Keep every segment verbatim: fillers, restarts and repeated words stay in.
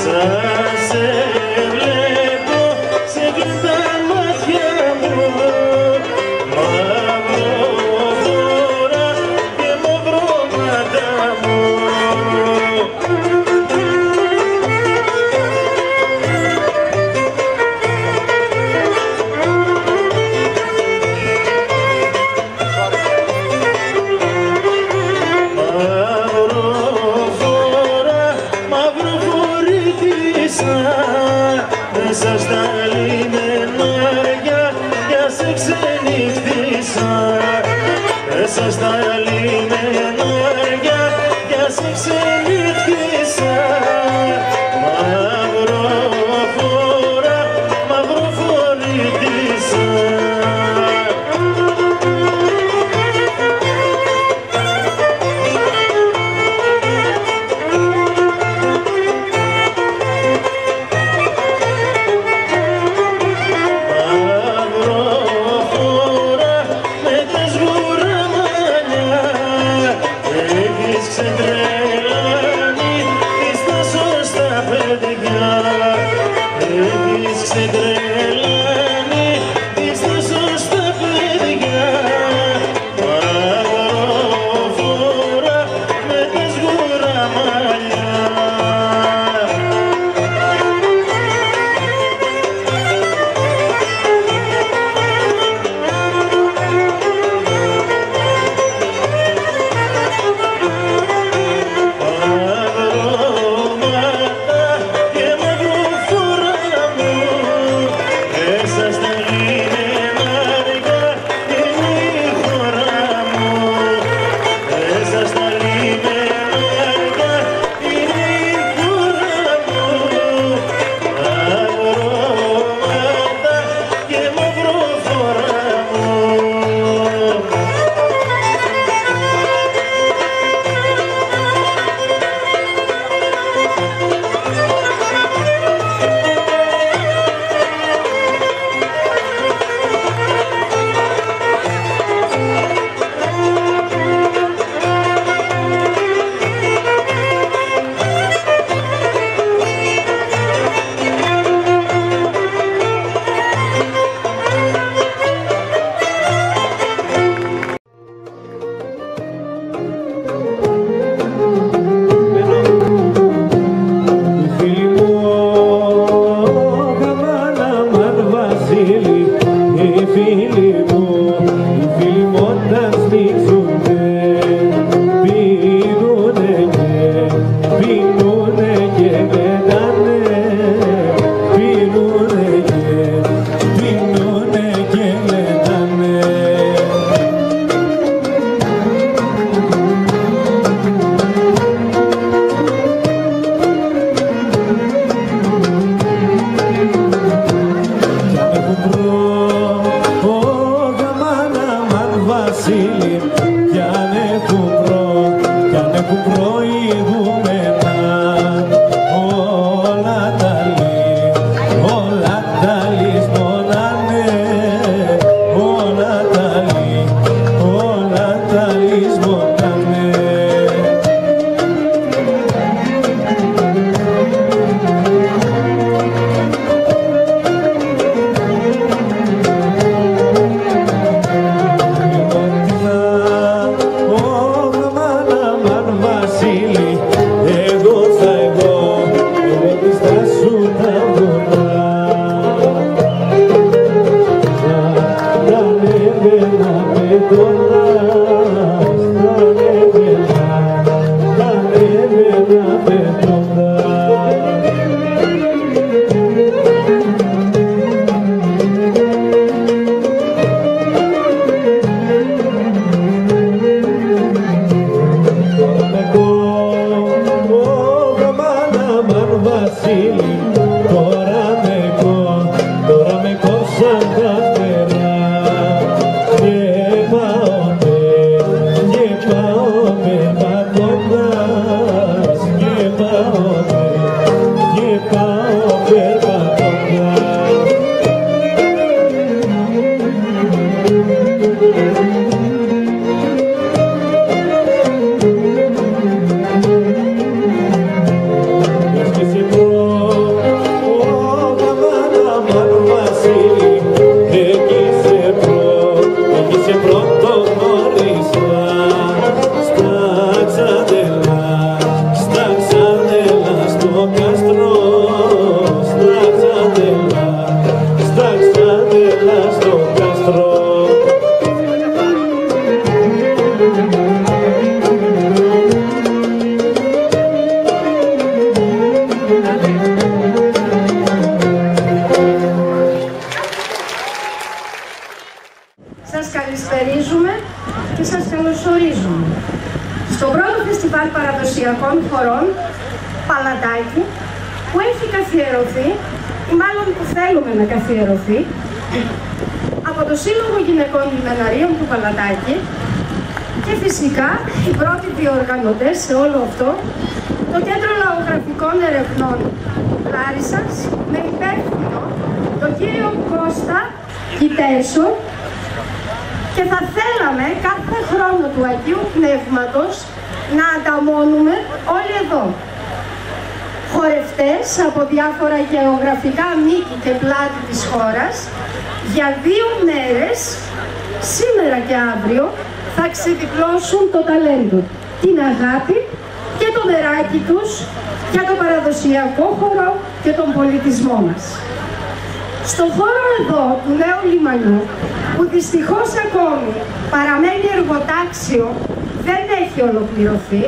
Yes, que se φεστιβάλ παραδοσιακών χορών Παλατάκι, που έχει καθιερωθεί, ή μάλλον που θέλουμε να καθιερωθεί, από το Σύλλογο Γυναικών Λιμεναρίων του Παλατάκι και φυσικά οι πρώτοι διοργανωτές σε όλο αυτό, το Κέντρο Λαογραφικών Ερευνών Λάρισσας, με υπεύθυνο τον κύριο Κώστα Κιτέσο, και θα θέλαμε κάθε χρόνο του Αγίου Πνεύματος να ανταμώνουμε όλοι εδώ χορευτές από διάφορα γεωγραφικά μήκη και πλάτη της χώρας. Για δύο μέρες, σήμερα και αύριο, θα ξεδιπλώσουν το ταλέντο, την αγάπη και το νεράκι τους για το παραδοσιακό χώρο και τον πολιτισμό μας. Στο χώρο εδώ του Νέου Λιμανιού, που δυστυχώς ακόμη παραμένει εργοτάξιο, δεν έχει ολοκληρωθεί.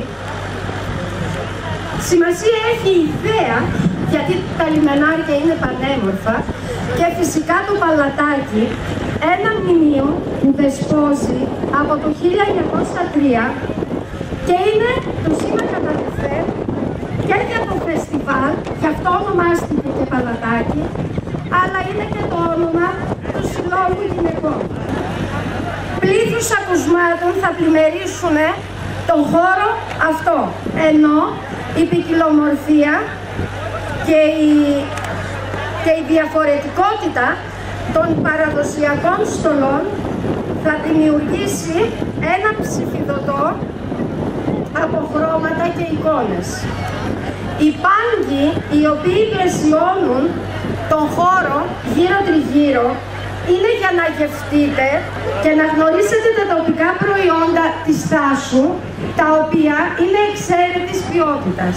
Σημασία έχει η ιδέα, γιατί τα λιμενάρια είναι πανέμορφα, και φυσικά το Παλατάκι, ένα μνημείο που δεσπόζει από το χίλια εννιακόσια τρία και είναι το σήμα καταδεθέν και για το φεστιβάλ, γι' αυτό ονομάστηκε και Παλατάκι, αλλά είναι και το όνομα του Συλλόγου Γυναικών. Πλήθους ακουσμάτων θα πλημμυρίσουν τον χώρο αυτό, ενώ η ποικιλομορφία και η, και η διαφορετικότητα των παραδοσιακών στολών θα δημιουργήσει ένα ψηφιδωτό από χρώματα και εικόνες. Οι πάγκοι οι οποίοι πλαισιώνουν τον χώρο γύρω τριγύρω είναι για να γευτείτε και να γνωρίσετε τα τοπικά προϊόντα της Θάσου, τα οποία είναι εξαίρετης ποιότητας.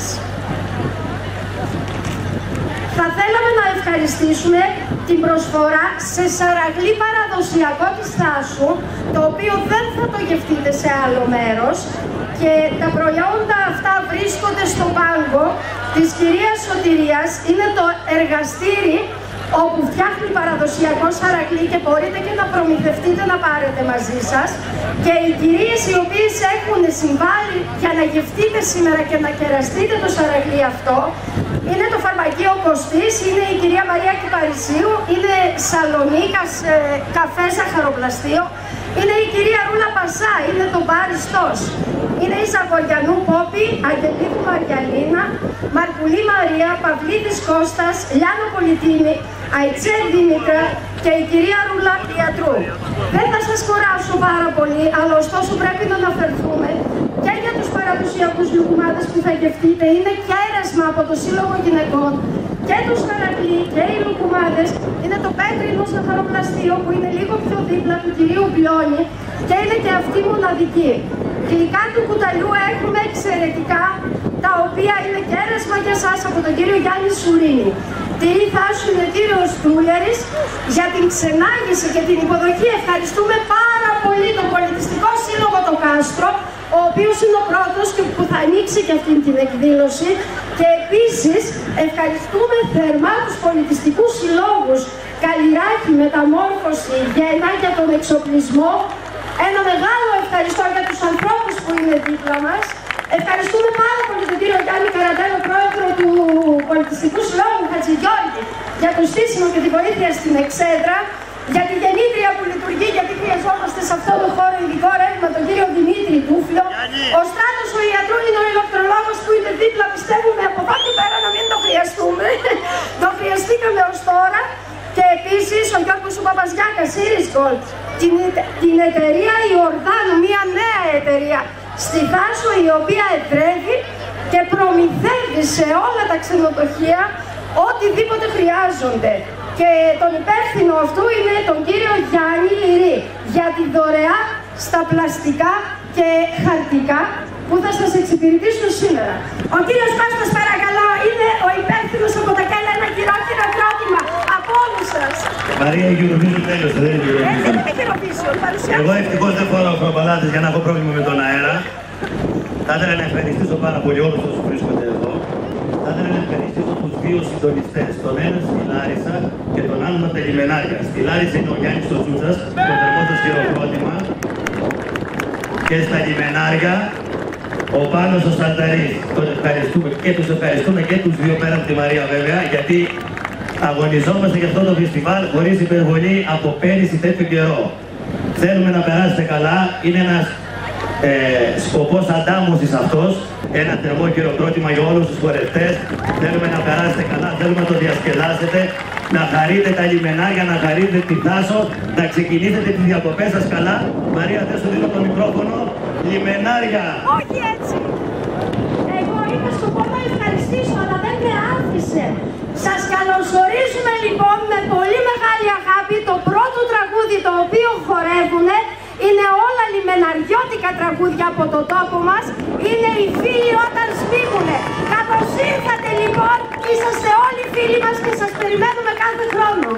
Θα θέλαμε να ευχαριστήσουμε την προσφορά σε σαραγλί παραδοσιακό της Θάσου, το οποίο δεν θα το γευτείτε σε άλλο μέρος, και τα προϊόντα αυτά βρίσκονται στο πάγκο της κυρίας Σωτηρίας. Είναι το εργαστήρι όπου φτιάχνει παραδοσιακό σαραγλί και μπορείτε και να προμηθευτείτε να πάρετε μαζί σας. Και οι κυρίες οι οποίες έχουν συμβάλει για να γευτείτε σήμερα και να κεραστείτε το σαραγλί αυτό είναι το Φαρμακείο Κωστής, είναι η κυρία Μαρία Κυπαρισίου, είναι Σαλονίκας ε, καφέ ζαχαροπλαστείο, είναι η κυρία Ρούλα Πασά, είναι το Μπάριστος, είναι η Ζαγοριανού Πόπη, Αγγελίδου Μαριαλίνα, Μαρκουλή Μαρία, Παυλίδης Κώστας, Λιάνο Πολιτίνη, Αϊτσέ Δήμητρα και η κυρία Ρούλα Ιατρού. Δεν θα σας κουράσω πάρα πολύ, αλλά ωστόσο πρέπει να αναφερθούμε και για τους παραδοσιακούς λουκουμάδες που θα γευτείτε. Είναι κέρασμα από το Σύλλογο Γυναικών και το Σκαρακλή και οι λουκουμάδες. Είναι το πέτρινο ζαχαροπλαστείο που είναι λίγο πιο δίπλα του κυρίου Μπλιόνι και είναι και αυτή μοναδική. Γλυκά του κουταλιού έχουμε εξαιρετικά, τα οποία είναι κέρασμα για σας από τον κύριο Γιάννη Σουρίνη. Τυρί Θάσου είναι ο κύριος Τούλιαρης για την ξενάγηση και την υποδοχή. Ευχαριστούμε πάρα πολύ τον Πολιτιστικό Σύλλογο το Κάστρο, ο οποίος είναι ο πρώτος και που θα ανοίξει και αυτή την εκδήλωση. Και επίσης ευχαριστούμε θερμά τους πολιτιστικούς συλλόγους Καλλιράκη, Μεταμόρφωση, Γένα για τον εξοπλισμό. Ένα μεγάλο ευχαριστώ για τους ανθρώπους που είναι δίπλα μας. Ευχαριστούμε πάρα πολύ τον κύριο Γιάννη Καραντέλο, πρόεδρο του Πολιτιστικού Συλλόγου Χατζηγιώργη, για το στήσιμο και τη βοήθεια στην εξέδρα, για τη γεννήτρια που λειτουργεί, γιατί χρειαζόμαστε σε αυτό το χώρο ειδικό ρεύμα, τον κύριο Δημήτρη Τούφλιο. Ο Στράτος ο Ιατρού είναι ο ηλεκτρολόγος που είναι δίπλα, πιστεύουμε από εδώ και πέρα να μην το χρειαστούμε. Το χρειαστήκαμε ως τώρα. Και επίσης ο Γιώργος ο Παπαζιάκας, Iris Gold, την, την εταιρεία Ιορδάνου, μια νέα εταιρεία στη Θάσο, η οποία εδρεύει και προμηθεύει σε όλα τα ξενοδοχεία οτιδήποτε χρειάζονται. Και τον υπεύθυνο αυτού είναι τον κύριο Γιάννη Λυρή για τη δωρεά στα πλαστικά και χαρτικά που θα σας εξυπηρετήσουν σήμερα. Ο κύριος Κώστας, παρακαλώ, είναι ο υπεύθυνος από τα Κέλλα, ένα χειρόχειρο κρότημα από όλους σας. Μαρία, η Eurovision τέλειωσε, δεν είναι Eurovision. Εγώ ευτυχώς δεν φοράω προπαλάτες για να έχω πρόβλημα με τον αέρα. Θα ήθελα να ευχαριστήσω πάρα πολύ όλους όσους βρίσκονται εδώ. Θα ήθελα να ευχαριστήσω τους δύο συντονιστές, τον ένα στη Λάρισα και τον άλλον από τα λιμενάρια. Στη Λάρισα είναι ο Γιάννης ο Τσούτσας, το θερμό σας χειροκρότημα. Και στα λιμενάρια ο Πάνος ο Σαλταρής. Τον ευχαριστούμε και τους ευχαριστούμε και τους δύο πέρα από τη Μαρία βέβαια, γιατί αγωνιζόμαστε για αυτό το φεστιβάλ χωρίς υπερβολή από πέρυσι τέτοιο καιρό. Θέλουμε να περάσετε καλά, είναι ένας ε, σκοπός αντάμωσης αυτός, ένα θερμό χειροκρότημα για όλους τους χορευτές. Θέλουμε να περάσετε καλά, θέλουμε να το διασκεδάσετε, να χαρείτε τα λιμενάρια, να χαρείτε τη Θάσο, να ξεκινήσετε τις διακοπές σας καλά. Μαρία, δεν σου δίνω το μικρόφωνο. Λιμενάρια! Όχι έτσι! Εγώ είχα σκοπό να ευχαριστήσω, αλλά δεν με άφησε. Σας καλωσορίζουμε λοιπόν με πολύ μεγάλη αγάπη. Το πρώτο τραγούδι το οποίο χορεύουνε είναι όλα λιμεναριώτικα τραγούδια από τον τόπο μας. Είναι οι φίλοι όταν σμίγουνε. Καλώς ήρθατε λοιπόν, είσαστε όλοι φίλοι μας και σας περιμένουμε κάθε χρόνο.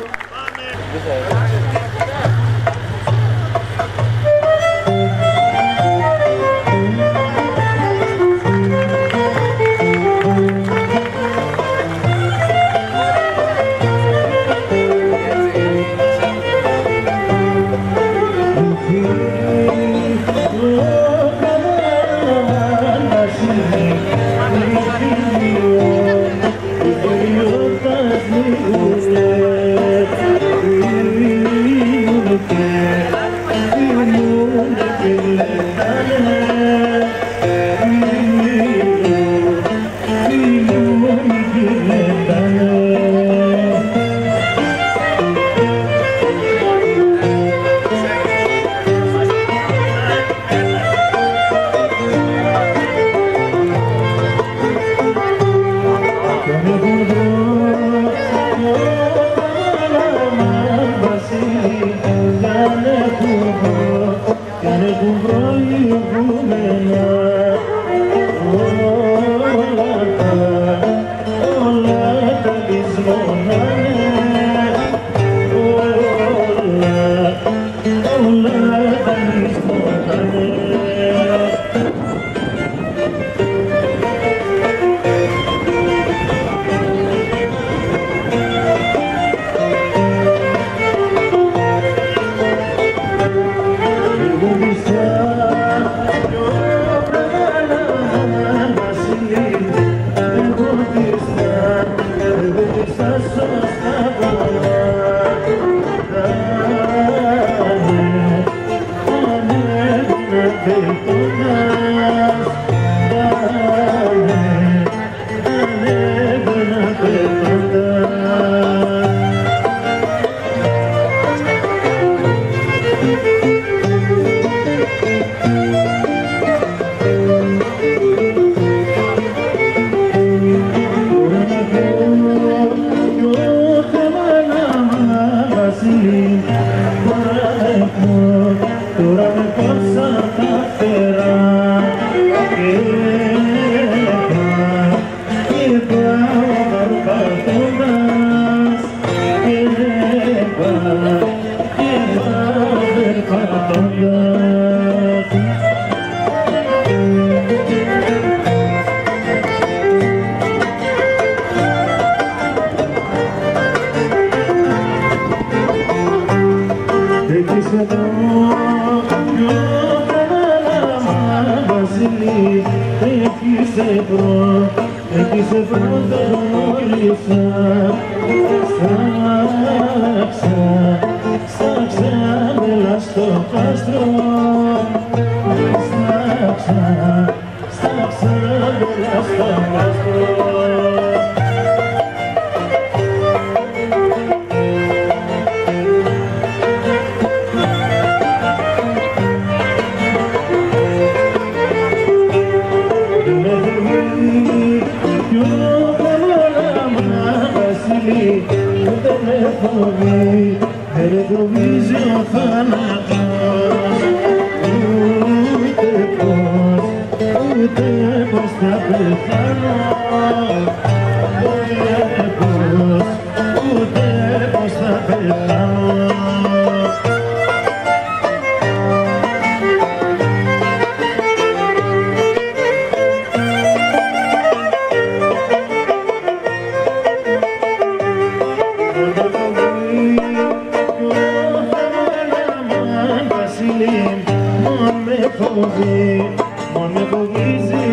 Mon me fοβίζει,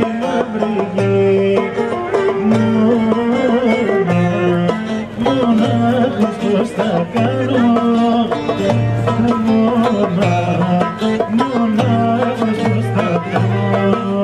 πώς θα κάνω, μονάχα, μονάχα πώς θα κάνω.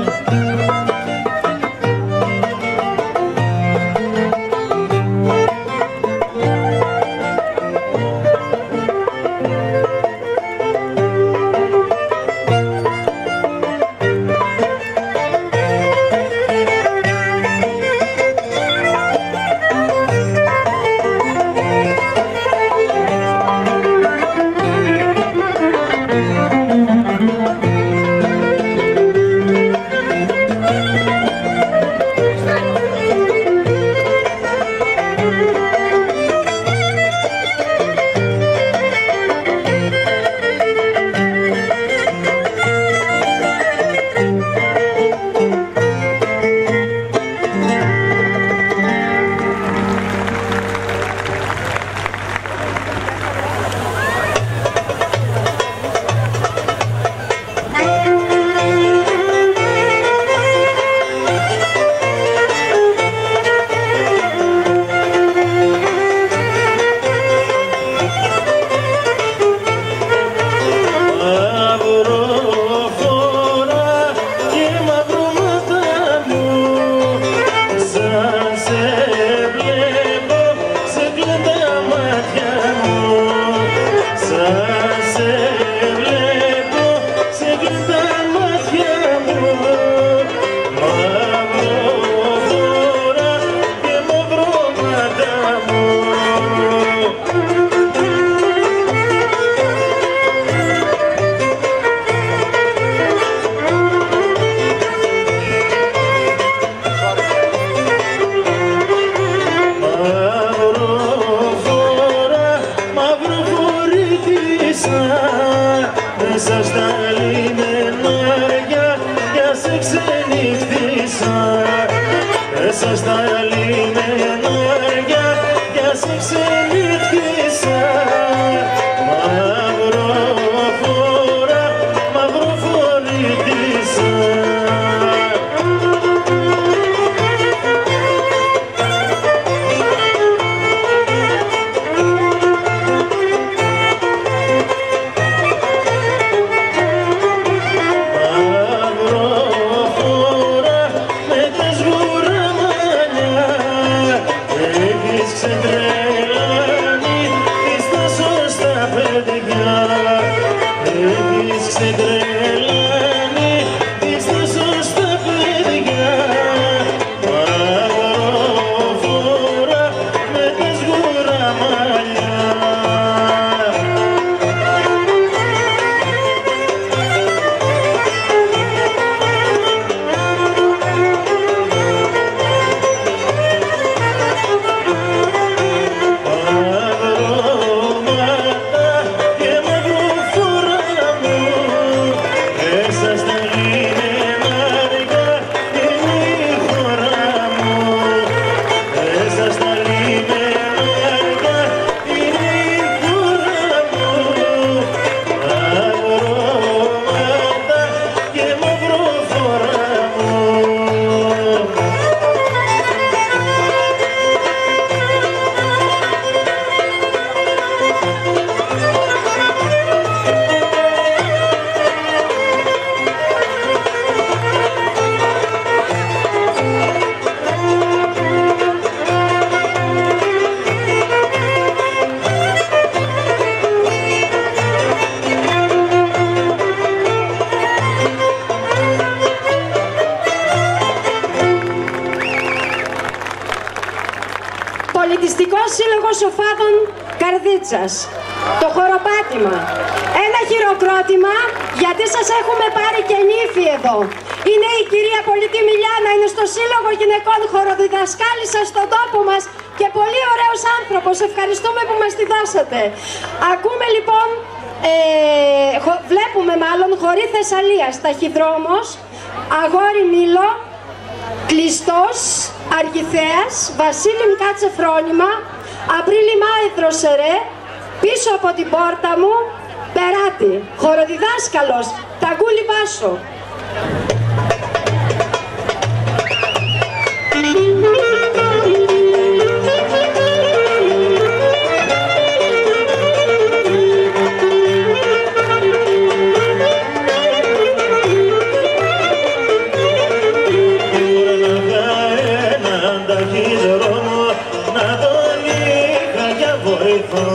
Μέσα στα λιμενάρια για σε ξενύχτησα. Μέσα στα λιμενάρια για σε ξενύχτησα. Μαυροφόρα, μαυροφορίτησα. Πολιτιστικός Σύλλογος Σοφάδων Καρδίτσας. Το χοροπάτημα. Ένα χειροκρότημα, γιατί σας έχουμε πάρει και νύφη εδώ. Είναι η κυρία Πολιτή Μιλιάνα, είναι στο Σύλλογο Γυναικών, χοροδιδασκάλισσα στον τόπο μας και πολύ ωραίος άνθρωπος. Ευχαριστούμε που μας τη δώσατε. Ακούμε λοιπόν, ε, βλέπουμε μάλλον χωρί Θεσσαλίας, Ταχυδρόμος, Αγόρι Μήλο, Κλειστός, Αργυθέας, Βασίλη Μκάτσε Φρόνημα, Απρίλη Μάη Δροσερέ, Πίσω από την πόρτα μου, Περάτη, χοροδιδάσκαλος, Ταγκούλη Βάσο. βοηθώ.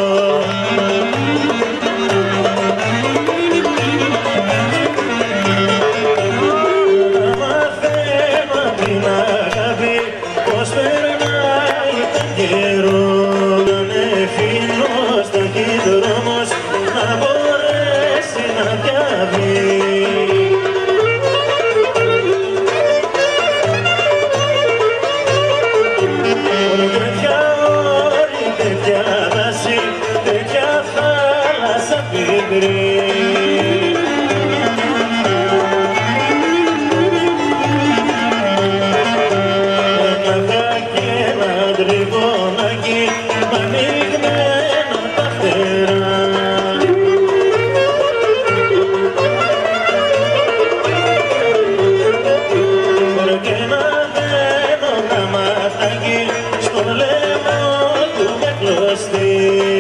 Να μαθαίνω απ' την αγάπη πως περνάει το καιρό. Να είναι φίλος ταχυδρόμος να μπορέσει να διαβεί. Τέτοια όρη, τέτοια δάση, τέτοια θάλασσα πικρή. Ένα και ένα τριγωνάκι μ' ανοιγμένα τα φτερά. Και να δένω τα ματάκι στο λαιμό του με κλωστή.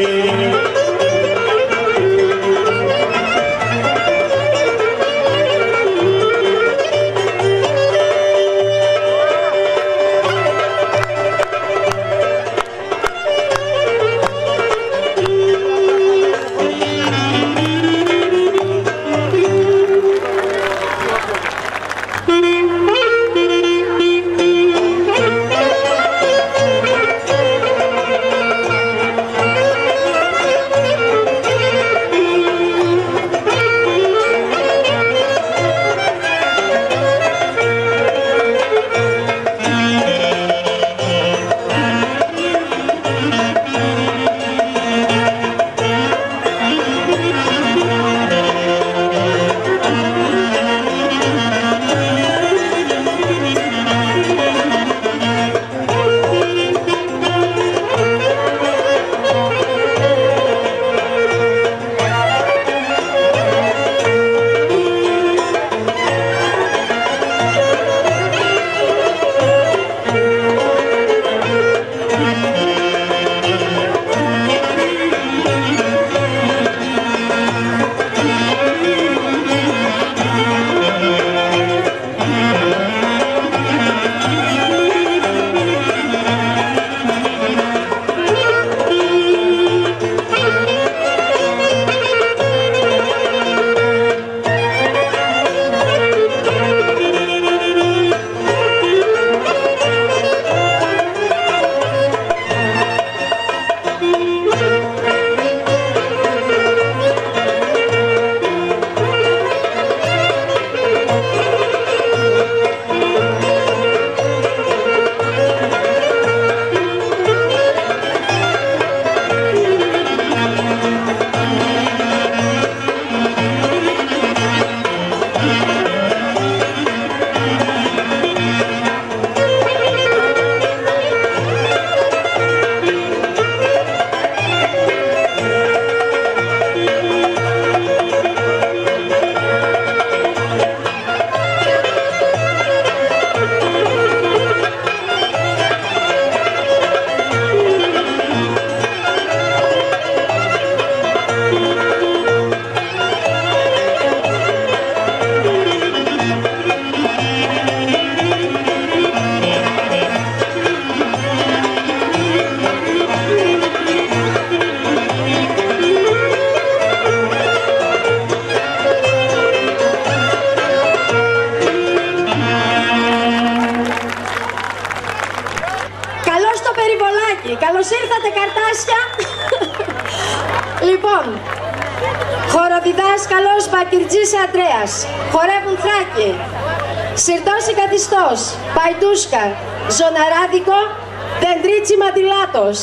Καλώς ήρθατε καρτάσια. Λοιπόν, χοροδιδάσκαλος Μπακυρτζής Αντρέας, χορεύουν Θράκη, Συρτός Ικαθιστός, Παϊντούσκα, Ζωναράδικο, Δεντρίτσι Μαντιλάτος.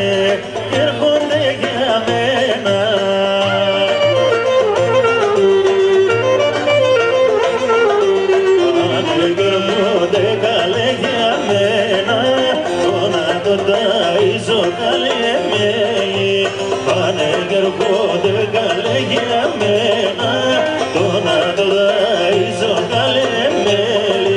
και έρχονται για μένα. Πάνε και έρχονται καλέ για μένα, το να το ταΐζω καλέ μέλι. Πάνε και έρχονται καλέ για μένα, το να το ταΐζω καλέ μέλι.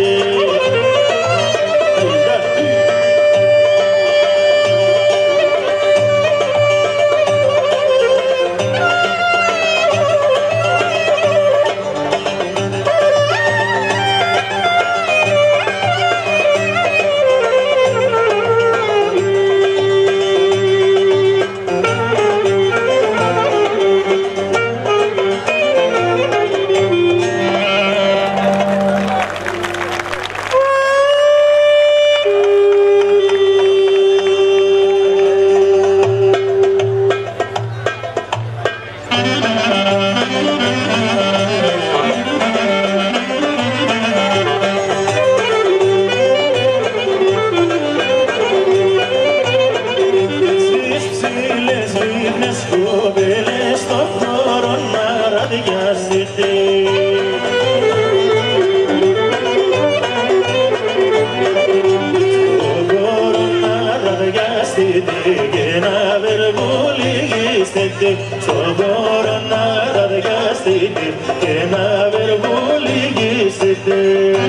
στον χώρο να ραδιαστείτε και να βεργολιγήσετε.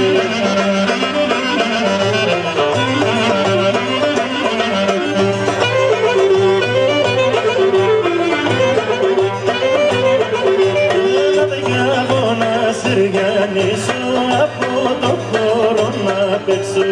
Να σιριανίσω από το χώρο να παίξω.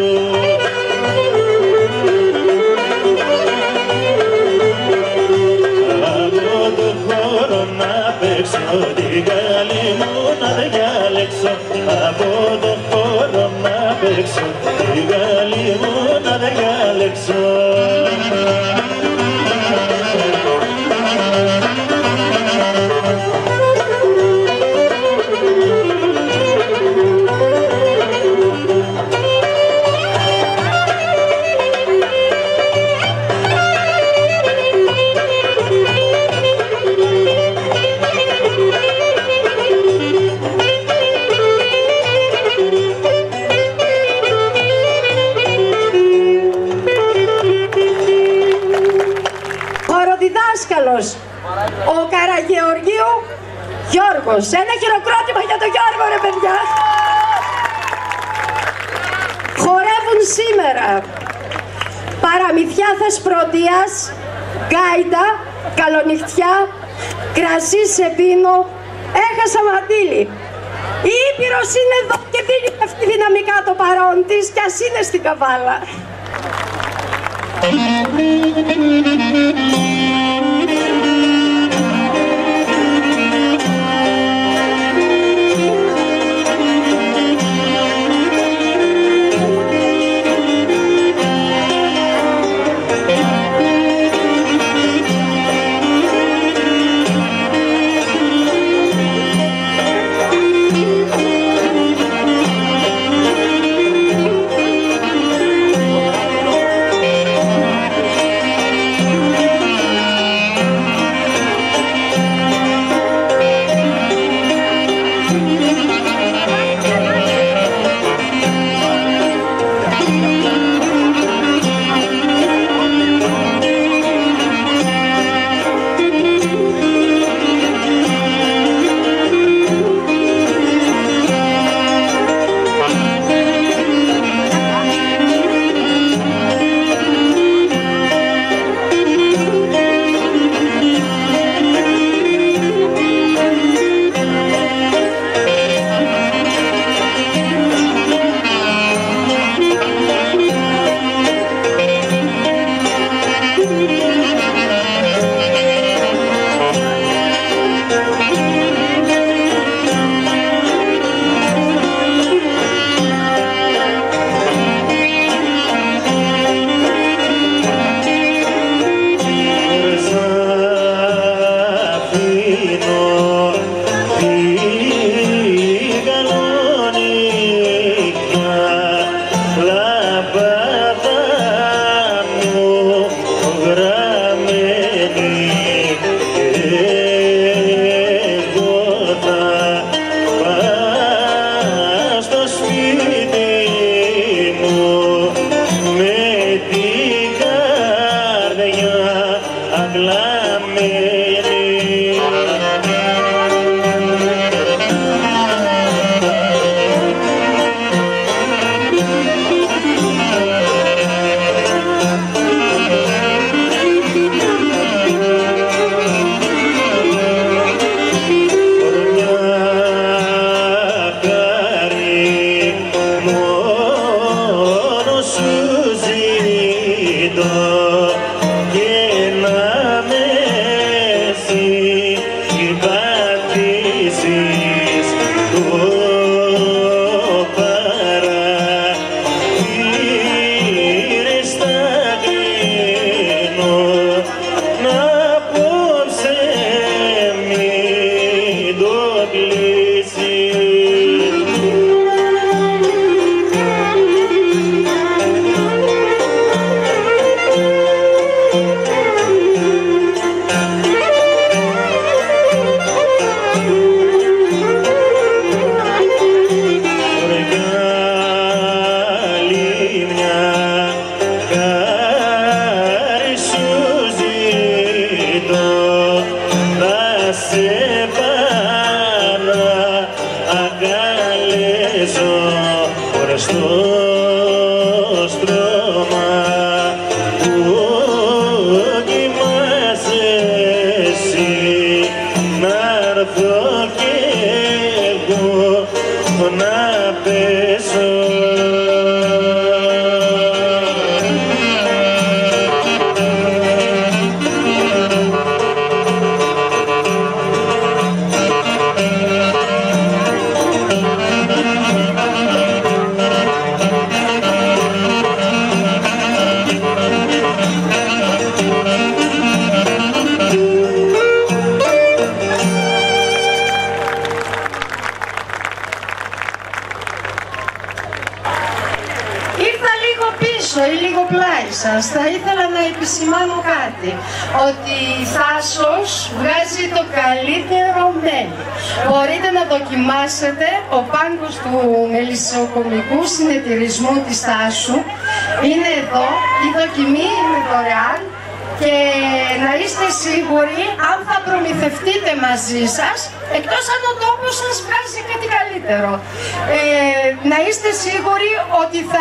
Την καλή μου να διάλεξω, από τον χώρο να παίξω, την καλή μου να διάλεξω. Ο Καραγεωργίου Γιώργος. Ένα χειροκρότημα για τον Γιώργο, ρε παιδιά. Χορεύουν σήμερα παραμυθιά Θεσπρωτείας, γκάιντα, καλονυχτιά, κρασί σε πίνω, έχασα μαντήλι. Η Ήπειρος είναι εδώ και δίνει αυτή δυναμικά το παρόν της κι ας είναι στην καβάλα. Thank you. Θα ήθελα να επισημάνω κάτι, ότι η Θάσος βγάζει το καλύτερο μέλι. Μπορείτε να δοκιμάσετε, ο πάγκος του μελισσοκομικού συνεταιρισμού της Θάσου είναι εδώ, η δοκιμή είναι δωρεάν και να είστε σίγουροι αν θα προμηθευτείτε μαζί σας, εκτός αν ο τόπος σας βγάζει κάτι καλύτερο. Ε, να είστε σίγουροι ότι θα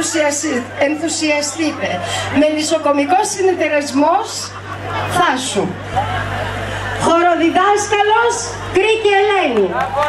ενθουσιαστείτε. Μελισσοκομικός συνεταιρισμός Θάσου. Χοροδιδάσκαλος Κρίκη Ελένη.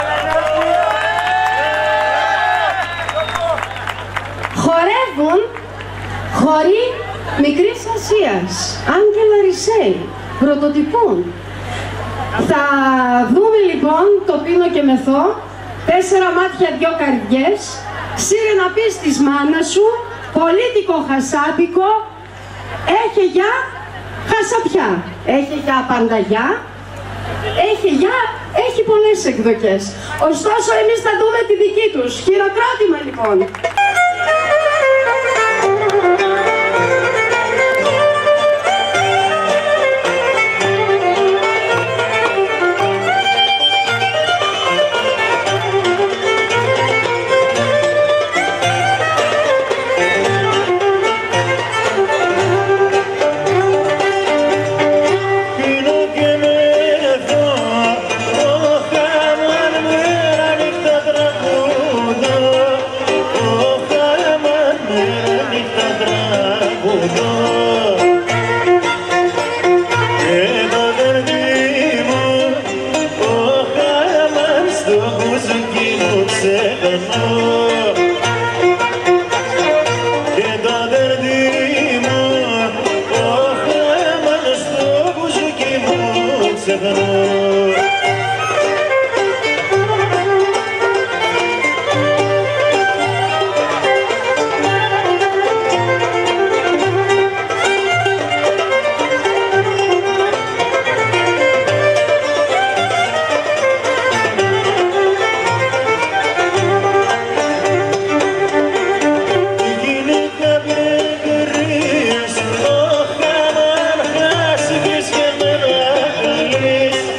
Χορεύουν χοροί Μικρής Ασίας, Άγγελα Ρισέη, πρωτοτυπούν. Θα δούμε λοιπόν το Πίνο και Μεθό, τέσσερα μάτια, δυο καρδιές, σύρε να πεις της μάνας σου, πολίτικο χασάπικο, έχει για χασαπιά, έχει για πανταγιά, έχει για, έχει πολλές εκδοχές. Ωστόσο εμείς θα δούμε τη δική τους. Χειροκρότημα λοιπόν. Yes.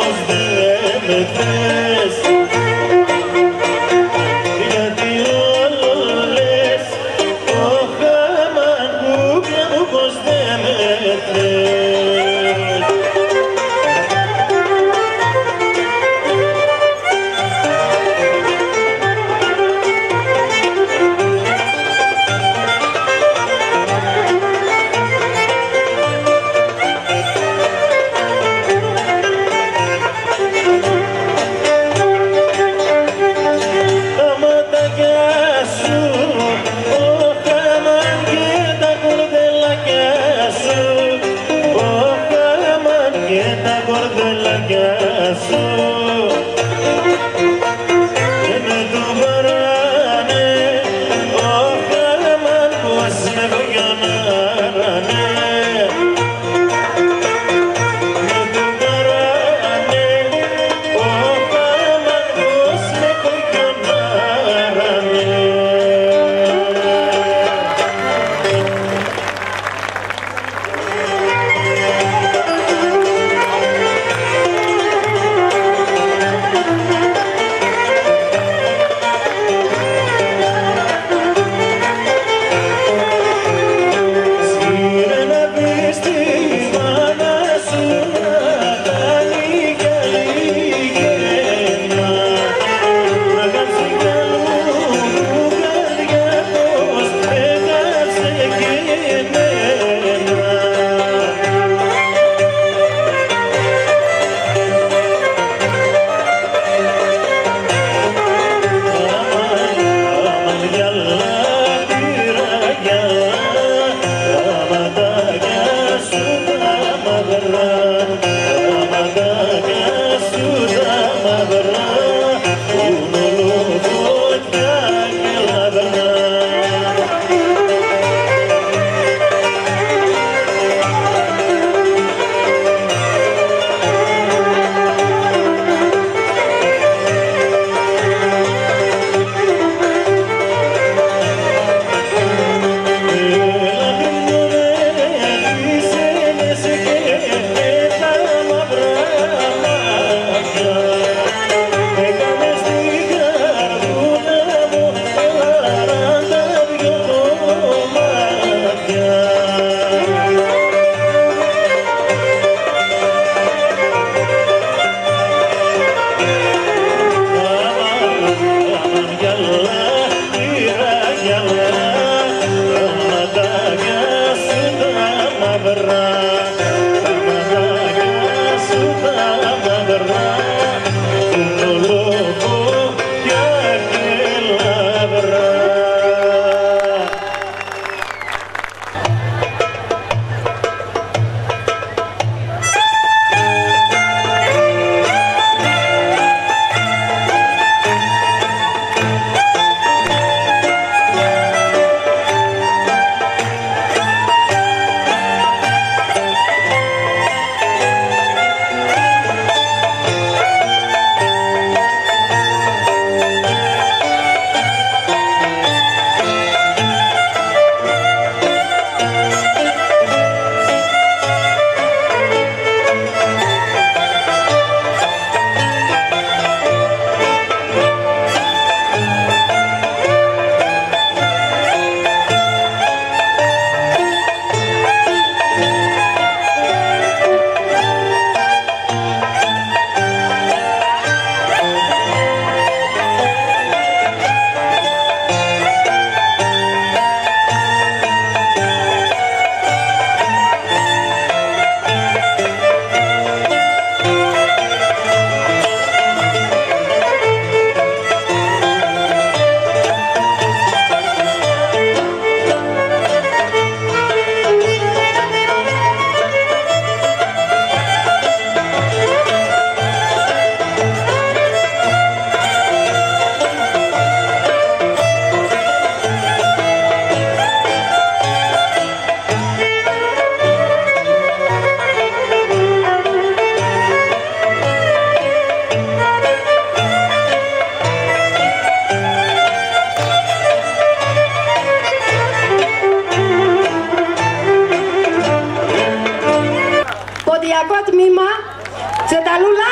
πως δεν με θες, γιατί όλο λες, ωχ αμάν κούκλα μου πως δεν με θες.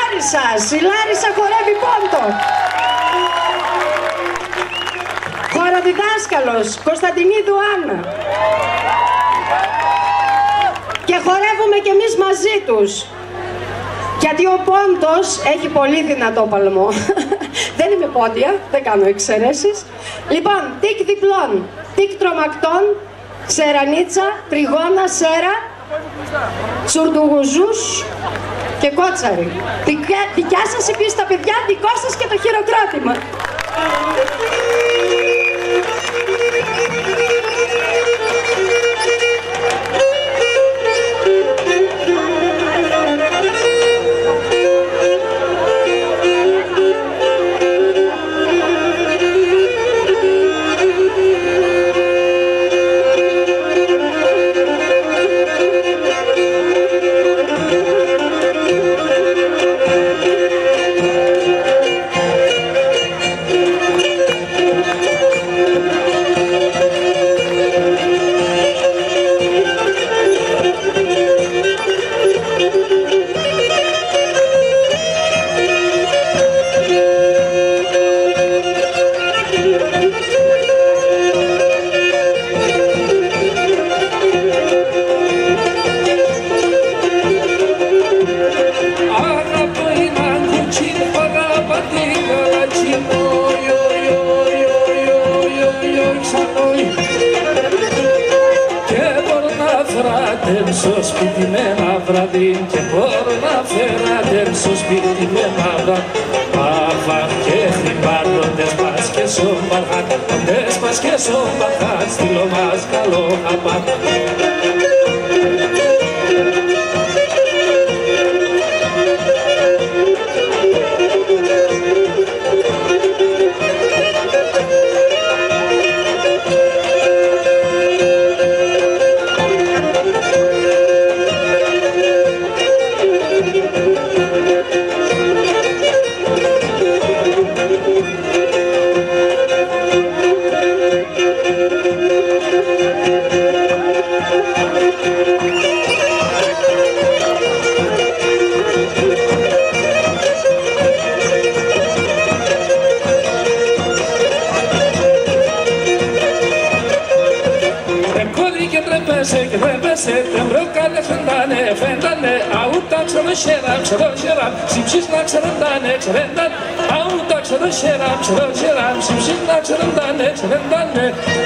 Λάρισσας. Η Λάρισα χορεύει πόντο. Χοροδιδάσκαλος Κωνσταντινίδου Άννα. Και χορεύουμε κι εμείς μαζί τους. Γιατί ο πόντος έχει πολύ δυνατό παλμό. Δεν είμαι πόντια, δεν κάνω εξαιρέσεις. Λοιπόν, τικ διπλών, τικ τρομακτών, ξερανίτσα, τριγώνα, σέρα, τσουρντουγουζούς και κότσαρι. Δικιά, δικιά σας η πίστα, παιδιά, δικό σας και το χειροκρότημα. Στο σπίτι με ένα βράδυ και μπορώ να φέρατε στο σπίτι με ένα βράδυ. Παφαχ και χρυμπάρτοντες μας και σομπαρχάτοντες μας και σομπαρχάτ στείλω μας καλό χαπάτ. Και τρέπεσε, τεμπρόκαλε φεντάνε, φεντάνε, αούτα ξεροσέρα, ξεροσέρα, ψήψεις να ξερεντάνε, ξερεντάνε, αούτα ξεροσέρα, ξεροσέρα, ψήψεις να ξερεντάνε, ξερεντάνε.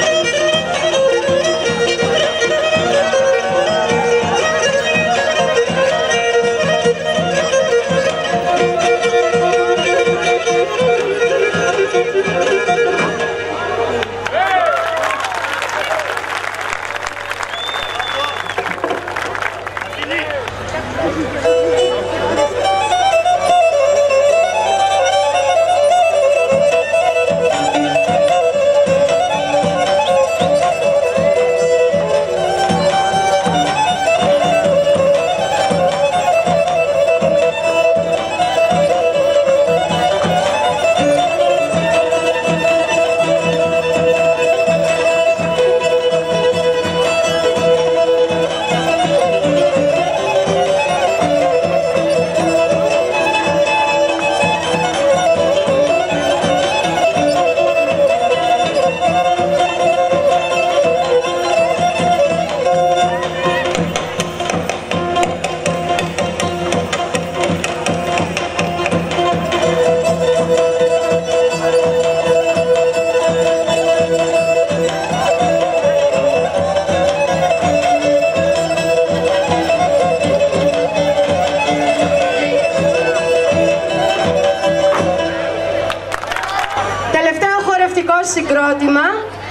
Συγκρότημα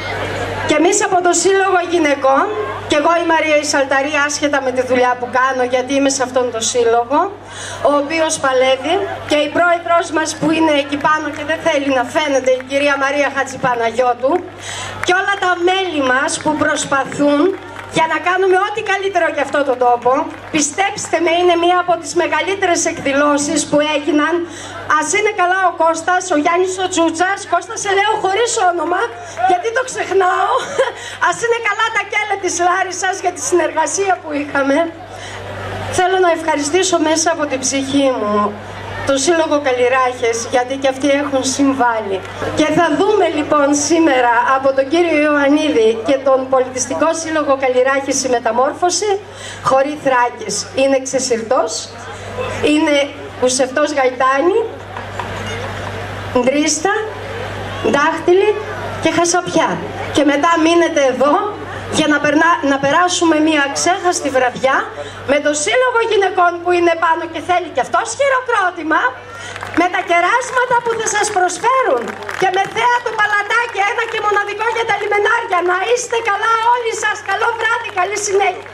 και εμείς από το Σύλλογο Γυναικών, και εγώ η Μαρία η Σαλταρή, άσχετα με τη δουλειά που κάνω γιατί είμαι σε αυτόν τον σύλλογο, ο οποίος παλεύει, και η πρόεδρος μας που είναι εκεί πάνω και δεν θέλει να φαίνεται, η κυρία Μαρία Χατζηπαναγιώτου, και όλα τα μέλη μας που προσπαθούν για να κάνουμε ό,τι καλύτερο για αυτόν τον τόπο. Πιστέψτε με, είναι μία από τις μεγαλύτερες εκδηλώσεις που έγιναν. Ας είναι καλά ο Κώστας, ο Γιάννης ο Τσούτσας. Κώστα, σε λέω χωρίς όνομα, γιατί το ξεχνάω. Ας είναι καλά τα κέλια της Λάρισσας για τη συνεργασία που είχαμε. Θέλω να ευχαριστήσω μέσα από την ψυχή μου το Σύλλογο Καλλιράχες, γιατί και αυτοί έχουν συμβάλει. Και θα δούμε λοιπόν σήμερα από τον κύριο Ιωαννίδη και τον Πολιτιστικό Σύλλογο Καλλιράχες η μεταμόρφωση, χωρί Θράκης. Είναι Ξεσυρτός, είναι Ουσευτός Γαϊτάνη, Ντρίστα, Ντάχτυλη και Χασαπιά. Και μετά μείνετε εδώ για να, περνά, να περάσουμε μια ξέχαστη βραδιά με το Σύλλογο Γυναικών που είναι πάνω και θέλει και αυτός χειροκρότημα, με τα κεράσματα που θα σας προσφέρουν και με θέα του Παλατάκι, ένα και μοναδικό για τα λιμενάρια. Να είστε καλά όλοι σας, καλό βράδυ, καλή συνέχεια.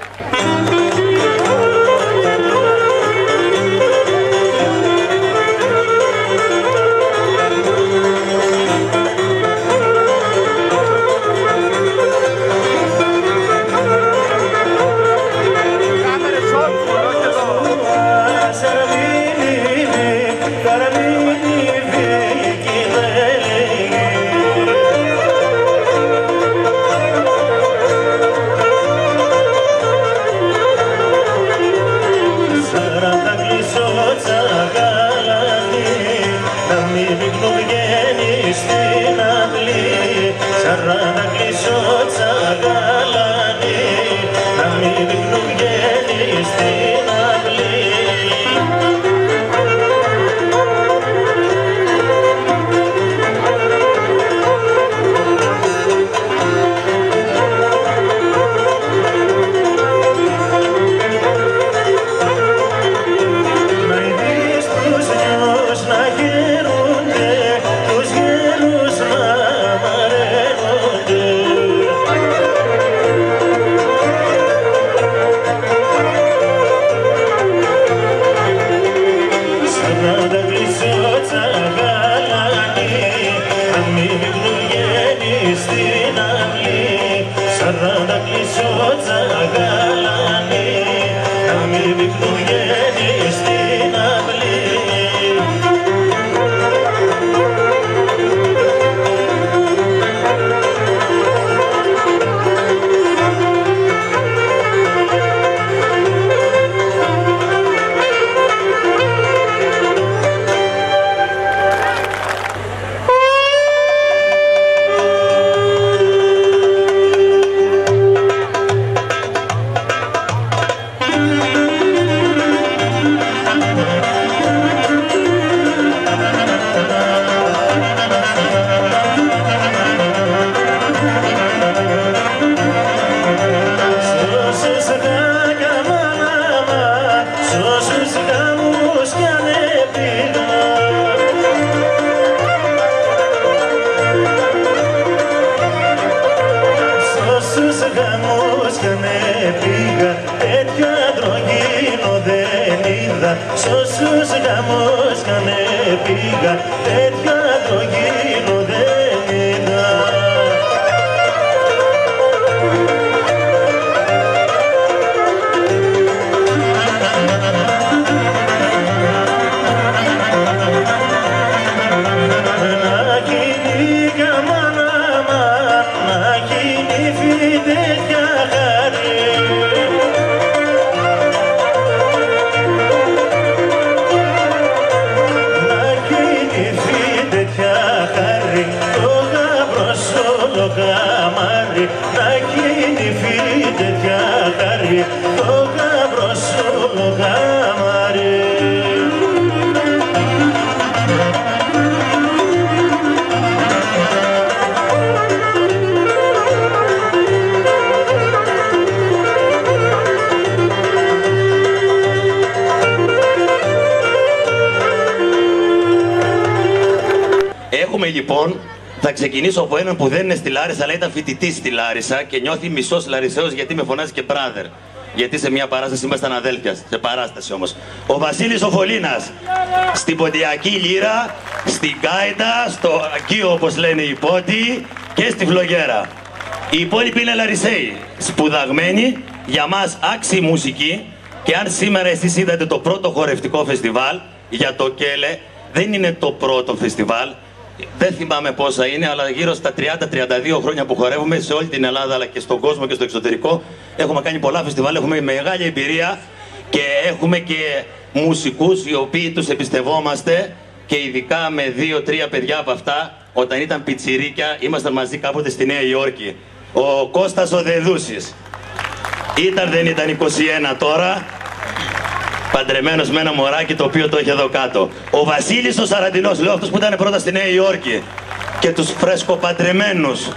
Σ' γαμός κάνε πήγα, τέτοιο αντρογίνο δεν είδα. Να γίνει καμάνα, να γίνει φιδέτια χαρή. Καμάρι, να γίνει φίδετια χαρή, το γαμπρό σου το καμάρι. Έχουμε λοιπόν, θα ξεκινήσω από έναν που δεν είναι στη Λάρισα, αλλά ήταν φοιτητής στη Λάρισα και νιώθει μισός Λαρισαίος γιατί με φωνάζει και brother. Γιατί σε μια παράσταση ήμασταν αδέλφια, σε παράσταση όμως. Ο Βασίλης ο Φωλίνας, στην Ποντιακή Λύρα, στην Κάιτα, στο Ακείο όπως λένε οι Πόντιοι και στη Φλογέρα. Οι υπόλοιποι είναι Λαρισαίοι, σπουδαγμένοι, για μας άξιοι μουσικοί, και αν σήμερα εσείς είδατε το πρώτο χορευτικό φεστιβάλ για το Κέλε, δεν είναι το πρώτο φεστιβάλ. Δεν θυμάμαι πόσα είναι, αλλά γύρω στα τριάντα με τριάντα δύο χρόνια που χορεύουμε σε όλη την Ελλάδα αλλά και στον κόσμο και στο εξωτερικό. Έχουμε κάνει πολλά φεστιβάλ, έχουμε μεγάλη εμπειρία και έχουμε και μουσικούς οι οποίοι τους εμπιστευόμαστε και ειδικά με δύο-τρία παιδιά από αυτά, όταν ήταν πιτσιρίκια, ήμασταν μαζί κάποτε στη Νέα Υόρκη. Ο Κώστας ο Δεδούσης. Ήταν, δεν ήταν είκοσι ένα τώρα, παντρεμένος με ένα μωράκι το οποίο το έχει εδώ κάτω. Ο Βασίλης ο Σαραντινός, λέω αυτός που ήταν πρώτα στη Νέα Υόρκη. Και τους φρεσκοπαντρεμένους.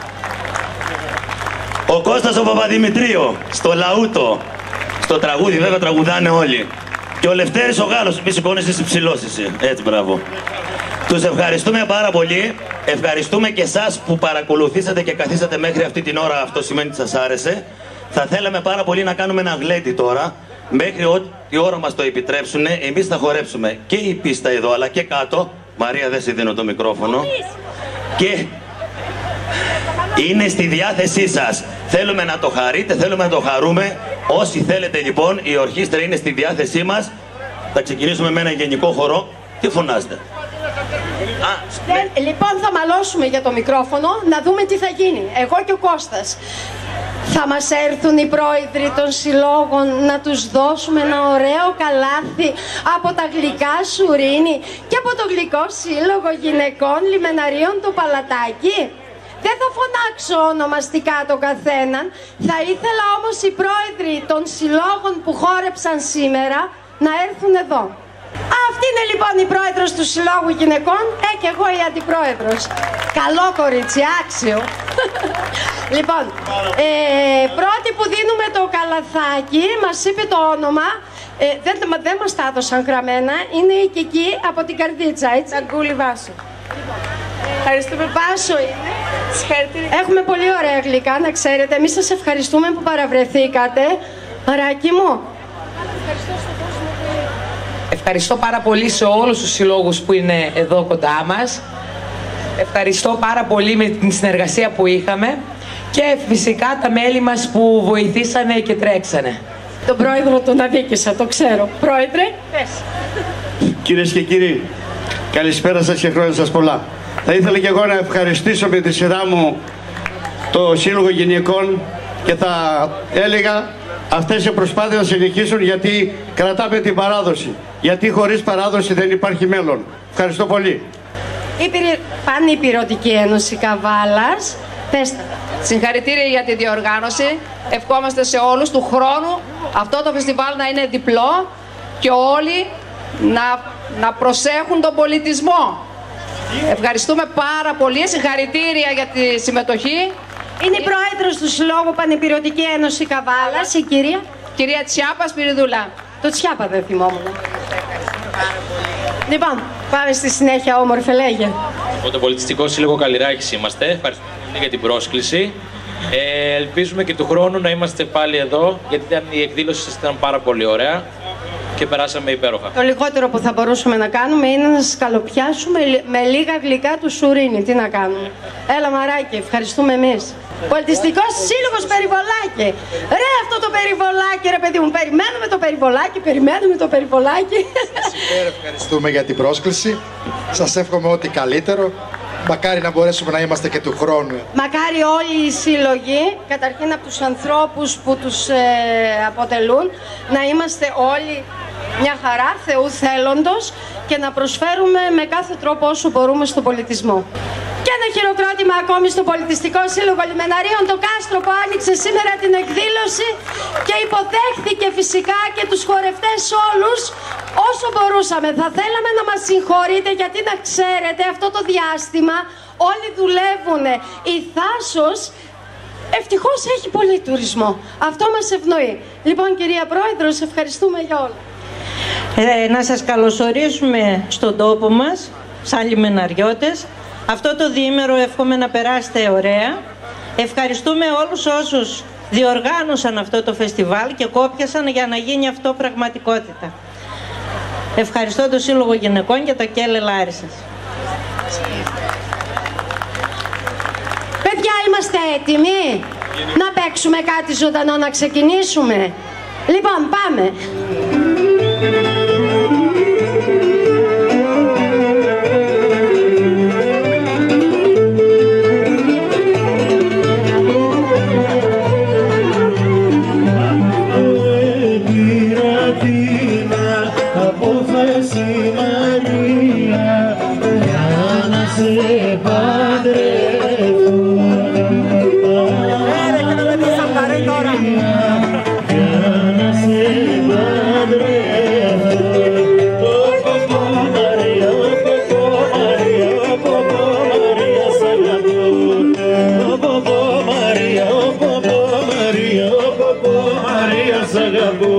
Ο Κώστας ο Παπαδημητρίου, στο Λαούτο. Στο τραγούδι βέβαια τραγουδάνε όλοι. Και ο Λευτέρης ο Γάλλος, μη σηκώνεις εσύ ψηλός εσύ. Έτσι, μπράβο. Τους ευχαριστούμε πάρα πολύ. Ευχαριστούμε και εσάς που παρακολουθήσατε και καθίσατε μέχρι αυτή την ώρα. Αυτό σημαίνει ότι σας άρεσε. Θα θέλαμε πάρα πολύ να κάνουμε ένα γλέντι τώρα. Μέχρι ό,τι ώρα μας το επιτρέψουν, εμείς θα χορέψουμε και η πίστα εδώ αλλά και κάτω. Μαρία, δεν σε δίνω το μικρόφωνο. Και είναι στη διάθεσή σας. Θέλουμε να το χαρείτε, θέλουμε να το χαρούμε. Όσοι θέλετε λοιπόν, η ορχήστρα είναι στη διάθεσή μας. Θα ξεκινήσουμε με ένα γενικό χορό. Τι φωνάζετε? Α, ναι. Λοιπόν, θα μαλώσουμε για το μικρόφωνο, να δούμε τι θα γίνει. Εγώ και ο Κώστας. Θα μας έρθουν οι πρόεδροι των συλλόγων να τους δώσουμε ένα ωραίο καλάθι από τα γλυκά Σουρίνη και από το γλυκό σύλλογο γυναικών Λιμεναρίων το Παλατάκι. Δεν θα φωνάξω ονομαστικά τον καθέναν. Θα ήθελα όμως οι πρόεδροι των συλλόγων που χόρεψαν σήμερα να έρθουν εδώ. Αυτή είναι λοιπόν η πρόεδρος του Συλλόγου Γυναικών, ε, και εγώ η αντιπρόεδρος. Καλό κορίτσι, άξιο. Λοιπόν, ε, πρώτη που δίνουμε το καλαθάκι, μας είπε το όνομα, ε, δεν, δεν μας τα έδωσαν γραμμένα, είναι η Κική από την Καρδίτσα, έτσι. Αγκούλη Βάσο. Ευχαριστούμε. Βάσο είναι. Έχουμε πολύ ωραία γλυκά, να ξέρετε. Εμείς σας ευχαριστούμε που παραβρεθήκατε. Αράκι μου. Ευχαριστώ πάρα πολύ σε όλους τους συλλόγους που είναι εδώ κοντά μας. Ευχαριστώ πάρα πολύ με την συνεργασία που είχαμε και φυσικά τα μέλη μας που βοηθήσανε και τρέξανε. Τον πρόεδρο τον αδίκησα, το ξέρω. Πρόεδρε, πες. Κυρίες και κύριοι, καλησπέρα σας και χρόνια σας πολλά. Θα ήθελα και εγώ να ευχαριστήσω με τη σειρά μου το Σύλλογο Γυναικών και θα έλεγα αυτές οι προσπάθειες να συνεχίσουν γιατί κρατάμε την παράδοση. Γιατί χωρίς παράδοση δεν υπάρχει μέλλον. Ευχαριστώ πολύ. Η πυρη... Πανυπηρωτική Ένωση Καβάλας. Πέστε. Συγχαρητήρια για τη διοργάνωση. Ευχόμαστε σε όλους του χρόνου αυτό το φεστιβάλ να είναι διπλό και όλοι να, να προσέχουν τον πολιτισμό. Ευχαριστούμε πάρα πολύ. Συγχαρητήρια για τη συμμετοχή. Είναι η πρόεδρος του Συλλόγου Πανυπηρωτική Ένωση Καβάλας, η κυρία. Κυρία Τσιάπα Σπυριδούλα. Το Τσιάπα δεν θυμόμουν. Λοιπόν, πάμε στη συνέχεια, όμορφε, λέγε. Από το Πολιτιστικό Σύλλογο Καλλιράκης είμαστε. Ευχαριστούμε πολύ για την πρόσκληση. Ε, ελπίζουμε και του χρόνου να είμαστε πάλι εδώ, γιατί ήταν, η εκδήλωση σας ήταν πάρα πολύ ωραία και περάσαμε υπέροχα. Το λιγότερο που θα μπορούσαμε να κάνουμε είναι να σας καλοπιάσουμε με λίγα γλυκά του Σουρίνη. Τι να κάνουμε. Έλα μαράκι, ευχαριστούμε εμείς. Πολιτιστικός Σύλλογος Περιβολάκι. Ρε αυτό το περιβολάκι, ρε παιδί μου, περιμένουμε το περιβολάκι, περιμένουμε το περιβολάκι. Σας υπέρ ευχαριστούμε για την πρόσκληση. Σας εύχομαι ό,τι καλύτερο. Μακάρι να μπορέσουμε να είμαστε και του χρόνου. Μακάρι όλοι οι σύλλογοι, καταρχήν από τους ανθρώπους που τους ε, αποτελούν, να είμαστε όλοι μια χαρά, Θεού θέλοντος και να προσφέρουμε με κάθε τρόπο όσο μπορούμε στον πολιτισμό. Και ένα χειροκρότημα ακόμη στο Πολιτιστικό Σύλλογο Λιμεναρίων το Κάστρο που άνοιξε σήμερα την εκδήλωση και υποδέχθηκε φυσικά και τους χορευτές όλους όσο μπορούσαμε. Θα θέλαμε να μας συγχωρείτε γιατί να ξέρετε αυτό το διάστημα όλοι δουλεύουν. Η Θάσος ευτυχώς έχει πολύ τουρισμό. Αυτό μας ευνοεί. Λοιπόν κυρία Πρόεδρος, ευχαριστούμε για όλα. Ε, να σας καλωσορίσουμε στον τόπο μας, σαν λιμεναριώτες. Αυτό το διήμερο εύχομαι να περάσετε ωραία. Ευχαριστούμε όλους όσους διοργάνωσαν αυτό το φεστιβάλ και κόπιασαν για να γίνει αυτό πραγματικότητα. Ευχαριστώ το Σύλλογο Γυναικών και το Κέλε Λάρισσας. Παιδιά, είμαστε έτοιμοι να παίξουμε κάτι ζωντανό, να ξεκινήσουμε. Λοιπόν, πάμε. Από σε παντρευτώ. Έρε και να με δεις Σαλταρή τώρα. Για να σε παντρευτώ. Ω πω Μαρία, ω πω Μαρία, ω πω Μαρία σ' αγαπώ. Ω πω Μαρία, ω πω Μαρία, ω πω Μαρία σ' αγαπώ.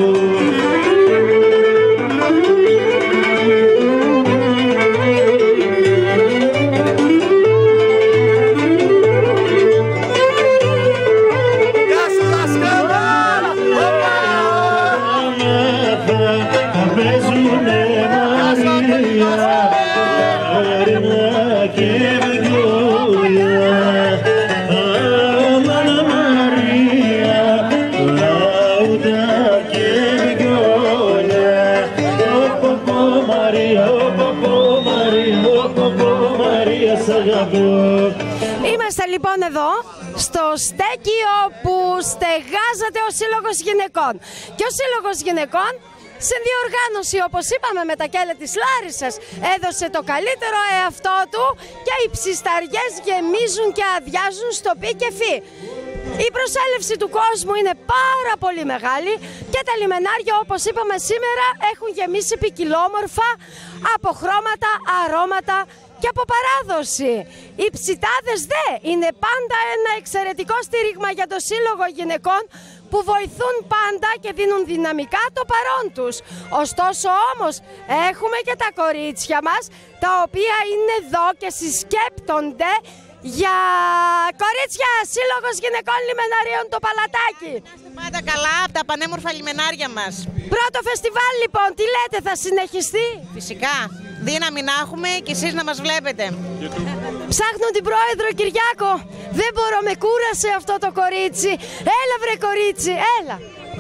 Είμαστε λοιπόν εδώ στο στέκι όπου στεγάζεται ο Σύλλογος Γυναικών. Και ο Σύλλογος Γυναικών σε διοργάνωση, όπως είπαμε, με τα κέλη της Λάρισσας, έδωσε το καλύτερο εαυτό του και οι ψισταριές γεμίζουν και αδειάζουν στο πι και φι. Η προσέλευση του κόσμου είναι πάρα πολύ μεγάλη και τα λιμενάρια, όπως είπαμε σήμερα, έχουν γεμίσει ποικιλόμορφα από χρώματα, αρώματα και από παράδοση. Οι ψητάδες δε είναι πάντα ένα εξαιρετικό στήριγμα για το Σύλλογο Γυναικών που βοηθούν πάντα και δίνουν δυναμικά το παρόν τους. Ωστόσο όμως έχουμε και τα κορίτσια μας τα οποία είναι εδώ και συσκέπτονται για κορίτσια Σύλλογος Γυναικών Λιμεναρίων το Παλατάκι. Είμαστε πάντα καλά από τα πανέμορφα λιμενάρια μας. Πρώτο φεστιβάλ λοιπόν, τι λέτε, θα συνεχιστεί? Φυσικά, δύναμη να έχουμε και εσείς να μας βλέπετε. Ψάχνω την πρόεδρο Κυριάκο, δεν μπορώ, με κούρασε αυτό το κορίτσι. Έλα βρε κορίτσι, έλα.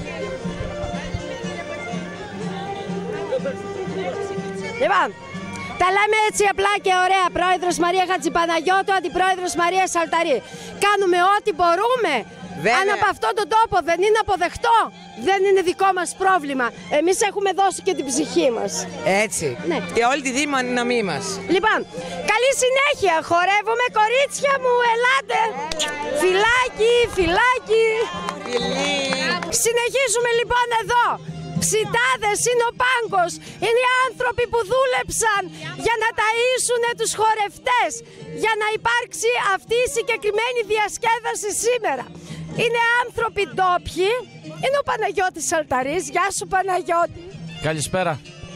Λοιπόν, τα λέμε έτσι απλά και ωραία. Πρόεδρος Μαρία Χατζηπαναγιώτου, αντιπρόεδρος Μαρία Σαλταρή. Κάνουμε ό,τι μπορούμε. Βέβαια. Αν από αυτόν τον τόπο δεν είναι αποδεκτό, δεν είναι δικό μας πρόβλημα. Εμείς έχουμε δώσει και την ψυχή μας. Έτσι. Ναι. Και όλη τη δύναμη μας. Λοιπόν, καλή συνέχεια. Χορεύουμε, κορίτσια μου, ελάτε. Φιλάκι, φιλάκι. Φιλί. Συνεχίζουμε λοιπόν εδώ. Ψητάδες είναι ο πάγκος, είναι οι άνθρωποι που δούλεψαν για να ταΐσουν τους χορευτές, για να υπάρξει αυτή η συγκεκριμένη διασκέδαση σήμερα. Είναι άνθρωποι ντόπιοι, είναι ο Παναγιώτης Σαλταρής. Γεια σου Παναγιώτη. Καλησπέρα.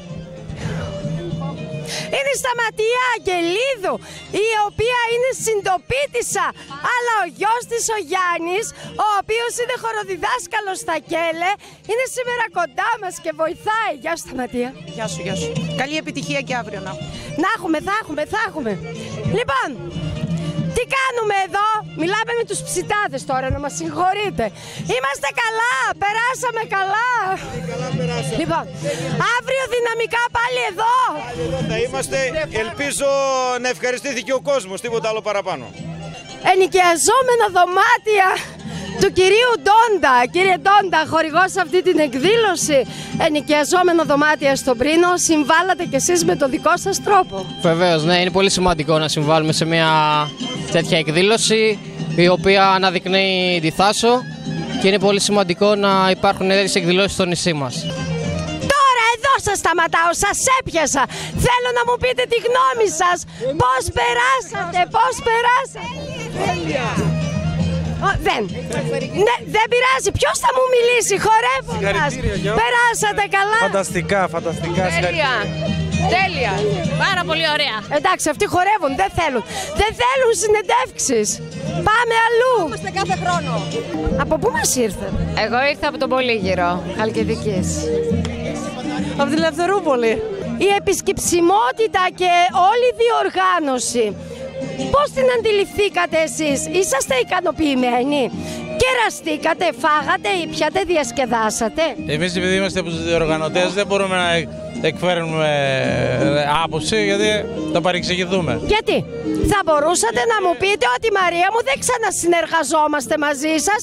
Είναι η Σταματία Αγγελίδου, η οποία είναι συντοπίτισσα, αλλά ο γιος της ο Γιάννης, ο οποίος είναι χοροδιδάσκαλος στα Κέλε, είναι σήμερα κοντά μας και βοηθάει. Γεια σου Σταματία. Γεια σου, γεια σου. Καλή επιτυχία και αύριο να έχουμε. Να έχουμε, θα έχουμε, θα έχουμε. Λοιπόν, τι κάνουμε εδώ? Μιλάμε με τους ψητάδες τώρα, να μας συγχωρείτε. Είμαστε καλά, περάσαμε καλά. Καλά περάσαμε. Λοιπόν, αύριο δυναμικά πάλι εδώ. Πάλι εδώ θα είμαστε. Ελπίζω να ευχαριστήθηκε ο κόσμος, τίποτα άλλο παραπάνω. Ενοικιαζόμενα δωμάτια του κυρίου Ντόντα. Κύριε Ντόντα, χορηγός σε αυτή την εκδήλωση, ενοικιαζόμενα δωμάτια στον Πρίνο, συμβάλλατε κι εσείς με το δικό σας τρόπο. Βεβαίως, ναι, είναι πολύ σημαντικό να συμβάλλουμε σε μια τέτοια εκδήλωση η οποία αναδεικνύει τη Θάσο και είναι πολύ σημαντικό να υπάρχουν τέτοιες εκδηλώσεις στο νησί μας. Τώρα εδώ σας σταματάω, σας έπιασα. Θέλω να μου πείτε τη γνώμη σας. Πώς περάσατε, πώς περάσατε? Τέλεια. Ο, δεν. Ναι, δεν πειράζει. Ποιος θα μου μιλήσει, χορεύοντας? Περάσατε καλά? Φανταστικά, φανταστικά. Τέλεια. Τέλεια. Πάρα πολύ ωραία. Εντάξει, αυτοί χορεύουν, δεν θέλουν. Δεν θέλουν συνεντεύξεις. Πάμε αλλού. Είμαστε κάθε χρόνο. Από πού μας ήρθατε? Εγώ ήρθα από τον Πολύγυρο, Χαλκιδικής. Από τη Λευτερούπολη. Η επισκεψιμότητα και όλη η διοργάνωση, πώς την αντιληφθήκατε εσείς? Είσαστε ικανοποιημένοι? Κεραστήκατε, φάγατε, ήπιατε, διασκεδάσατε? Εμείς επειδή είμαστε από τους διοργανωτές δεν μπορούμε να εκφέρουμε άποψη γιατί θα παρεξηγηθούμε. Γιατί? Θα μπορούσατε να μου πείτε ότι Μαρία μου δεν ξανασυνεργαζόμαστε μαζί σας,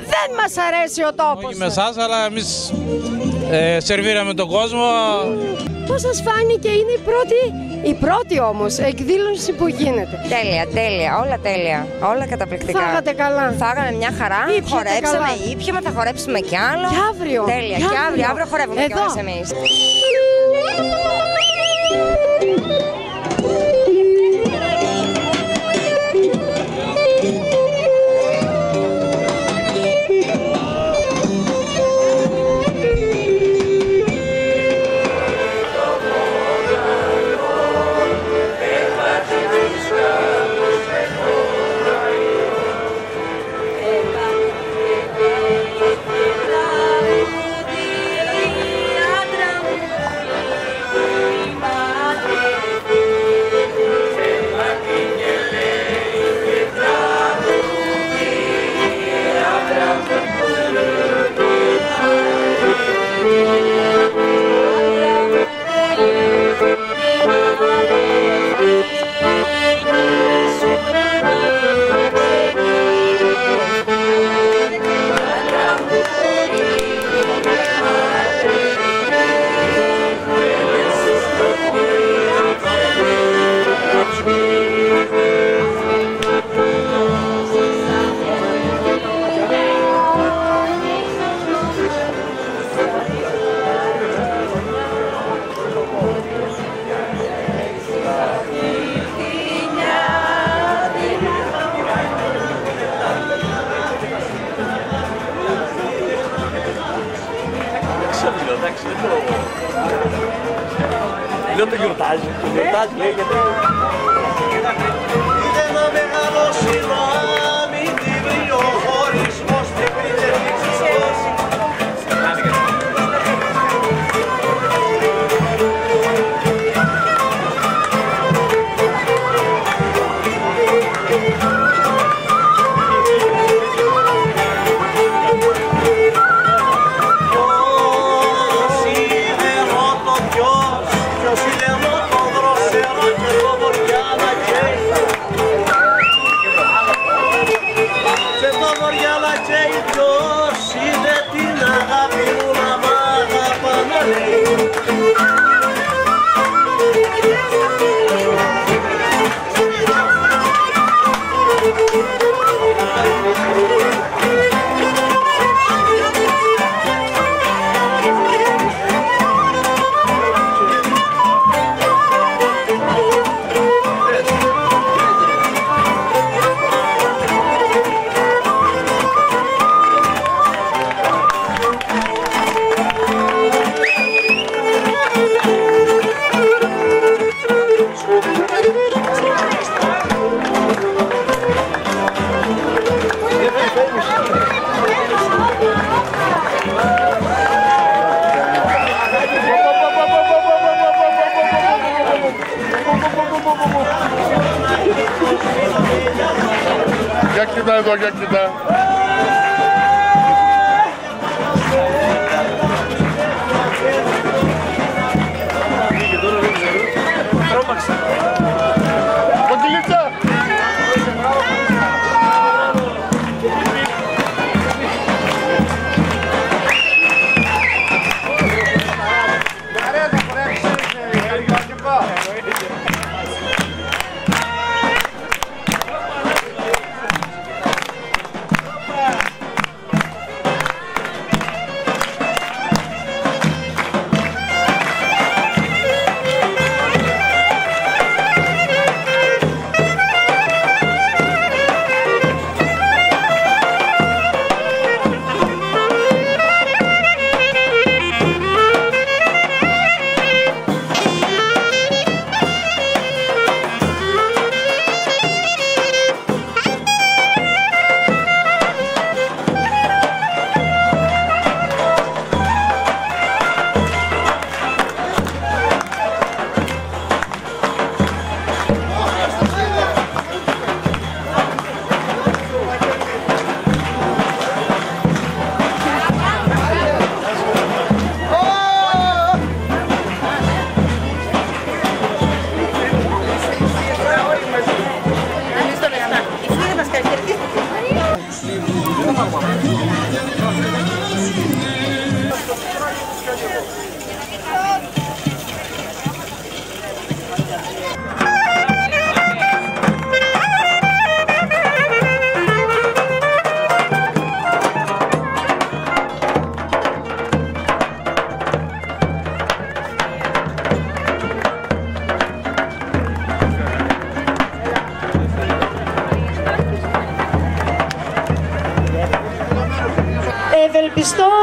Δεν μας αρέσει ο τόπος. Όχι με εσάς, αλλά εμείς ε, σερβίραμε τον κόσμο. Πώς σας φάνηκε, είναι η πρώτη, η πρώτη όμως εκδήλωση που γίνεται? Τέλεια, τέλεια, όλα τέλεια, όλα καταπληκτικά. Φάγατε καλά? Φάγαμε μια χαρά, Ήπιατε χορέψαμε, καλά. ήπιαμε, θα χορέψουμε κι άλλο. Και αύριο. Τέλεια, και και αύριο, αύριο, αύριο χορεύουμε κι όλες εμείς. Λέω το γιορτάζει, το γιορτάζει λέει γιατί... Είναι ένα μεγάλο σιλάμι, τι βρει ο χωρισμός, τι βρει τελείξεις. Για κοίτα εδώ, για κοίτα. Κοντιλίτσα!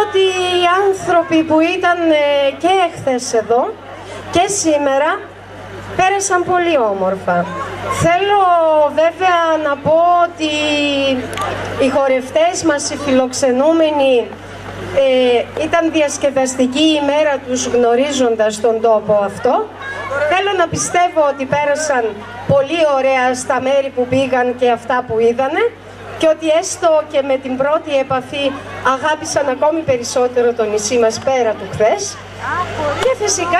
ότι οι άνθρωποι που ήταν και εχθές εδώ και σήμερα πέρασαν πολύ όμορφα. Θέλω βέβαια να πω ότι οι χορευτές μας, οι φιλοξενούμενοι, ε, ήταν διασκεδαστική η μέρα τους γνωρίζοντας τον τόπο αυτό. Θέλω να πιστεύω ότι πέρασαν πολύ ωραία στα μέρη που πήγαν και αυτά που είδανε και ότι έστω και με την πρώτη επαφή αγάπησαν ακόμη περισσότερο το νησί μας πέρα του χθες. Και φυσικά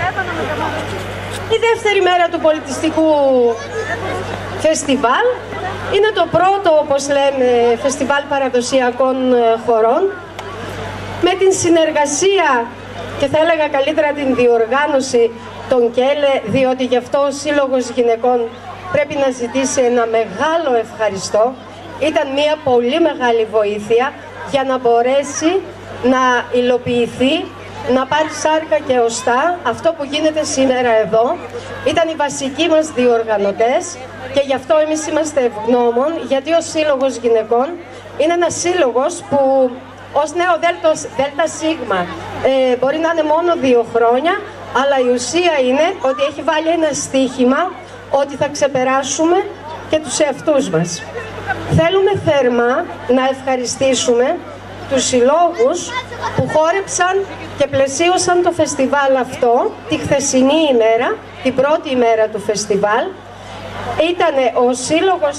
η δεύτερη μέρα του πολιτιστικού φεστιβάλ είναι το πρώτο, όπως λέμε, φεστιβάλ παραδοσιακών χωρών, με την συνεργασία και θα έλεγα καλύτερα την διοργάνωση των ΚΕΛΕ, διότι γι' αυτό ο Σύλλογος Γυναικών πρέπει να ζητήσει ένα μεγάλο ευχαριστώ. Ήταν μια πολύ μεγάλη βοήθεια για να μπορέσει να υλοποιηθεί, να πάρει σάρκα και οστά αυτό που γίνεται σήμερα εδώ. Ήταν οι βασικοί μας διοργανωτές και γι' αυτό εμείς είμαστε ευγνώμων, γιατί ο Σύλλογος Γυναικών είναι ένας σύλλογος που ως νέο Δέλτα Σίγμα ε, μπορεί να είναι μόνο δύο χρόνια, αλλά η ουσία είναι ότι έχει βάλει ένα στίχημα ότι θα ξεπεράσουμε και τους εαυτούς μας. Θέλουμε θερμά να ευχαριστήσουμε τους συλλόγους που χόρεψαν και πλαισίωσαν το φεστιβάλ αυτό τη χθεσινή ημέρα, την πρώτη ημέρα του φεστιβάλ. Ήτανε ο σύλλογος...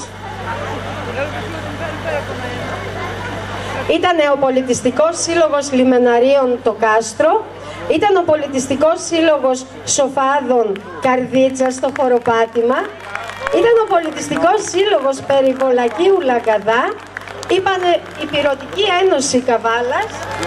Ήτανε ο Πολιτιστικός Σύλλογος Λιμεναρίων το Κάστρο, ήταν ο Πολιτιστικός Σύλλογος Σοφάδων Καρδίτσα στο Χοροπάτημα, ήταν ο Πολιτιστικός Σύλλογος Περιβολακίου Λαγκαδά, είπανε η Πυρωτική Ένωση Καβάλας,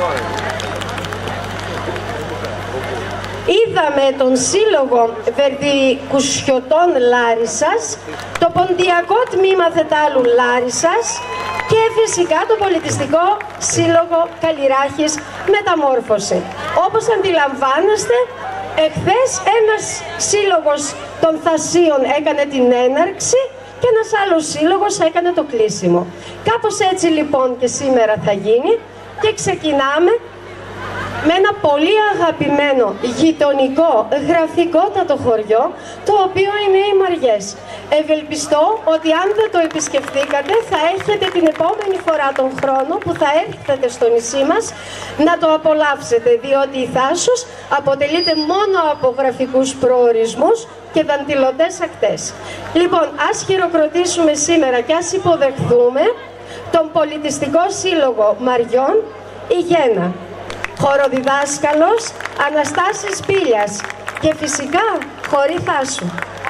είδαμε τον Σύλλογο Βερδικουσιωτών Λάρισσας, το Ποντιακό Τμήμα Θετάλου Λάρισσας και φυσικά το Πολιτιστικό Σύλλογο Καλλιράχης Μεταμόρφωση. Όπως αντιλαμβάνεστε, εχθές ένας σύλλογος των Θασίων έκανε την έναρξη και ένας άλλος σύλλογος έκανε το κλείσιμο. Κάπως έτσι λοιπόν και σήμερα θα γίνει και ξεκινάμε με ένα πολύ αγαπημένο, γειτονικό, γραφικότατο χωριό, το οποίο είναι οι Μαριές. Ευελπιστώ ότι αν δεν το επισκεφτήκατε, θα έχετε την επόμενη φορά τον χρόνο που θα έρθετε στο νησί μας να το απολαύσετε, διότι η Θάσος αποτελείται μόνο από γραφικούς προορισμούς και δαντιλωτές ακτές. Λοιπόν, ας χειροκροτήσουμε σήμερα και ας υποδεχθούμε τον Πολιτιστικό Σύλλογο Μαριών η Γένα. Χοροδιδάσκαλος Αναστάσης Πήλιας και φυσικά χορή Θάσου.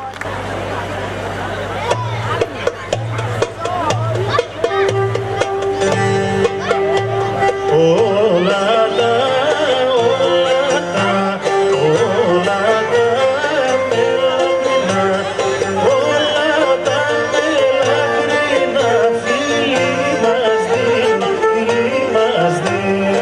Όλα τα, όλα τα, όλα τα μελακρινά, όλα τα μελακρινά φίλοι μας δίνουν, φίλοι μας δίνουν.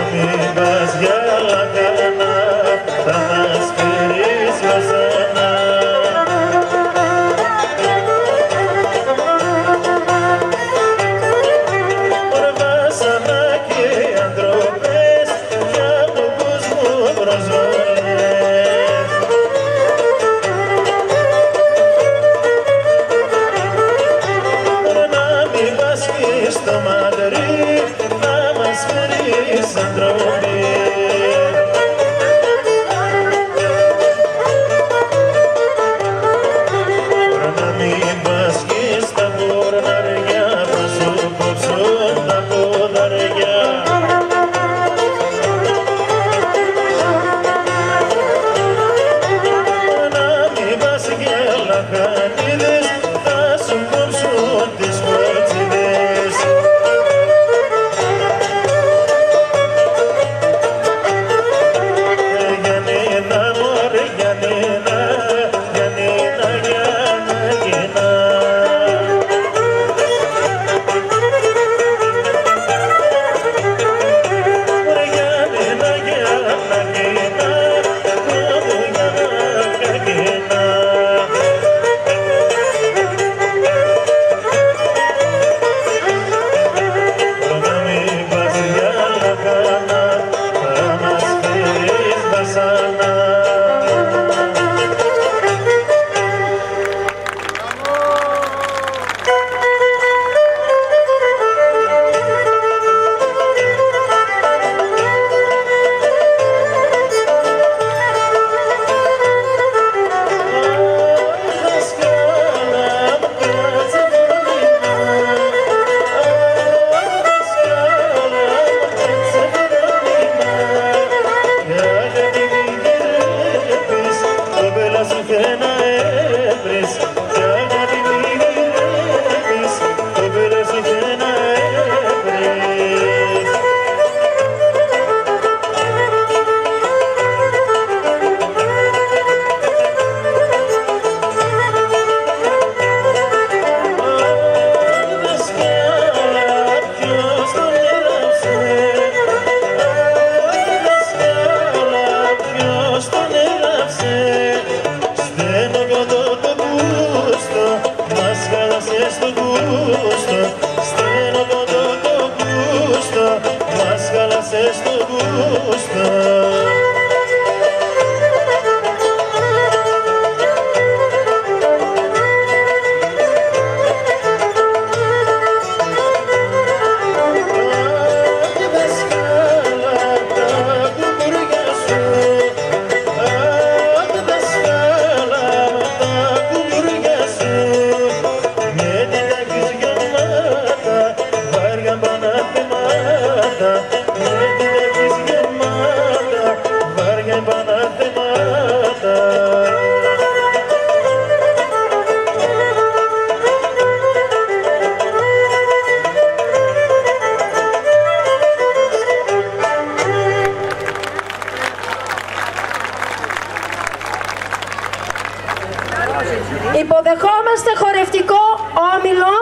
μην πας για λακάνα, θα μας φέρεις βασανά. Βασανά και ανθρωπές κι απ' τον κόσμο προσβολές. Να μην πας και στο Μαδρί, να μας φέρεις αντροπή. Να μην πας και στα πορναριά, θα σου κόψω τα ποδαριά. Να μην πας και λαχανίδες, θα σου κόψω τις κότσιδες. Γιαννίνα μωρέ Γιαννίνα, Γιαννίνα, Γιάννα, Γιαννίνα. Υποδεχόμαστε χορευτικό όμιλο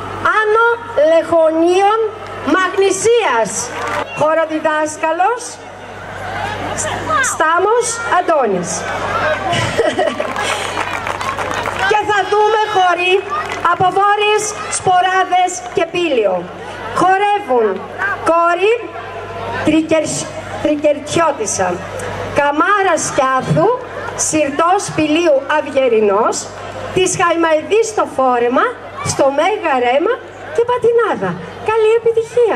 Άνω Λεχονίων Μαγνησίας. Χοροδιδάσκαλος Στάμος Αντώνης. Και θα δούμε χοροί από Βόρειες Σποράδες και Πήλιο. Χορεύουν Κόρη Τρικερτιώτισσα, Καμάρα Σκιάθου, Συρτός Πηλίου Αυγερινός, της Χαϊμαϊδής στο φόρεμα, στο Μέγα Ρέμα και Πατινάδα. Καλή επιτυχία!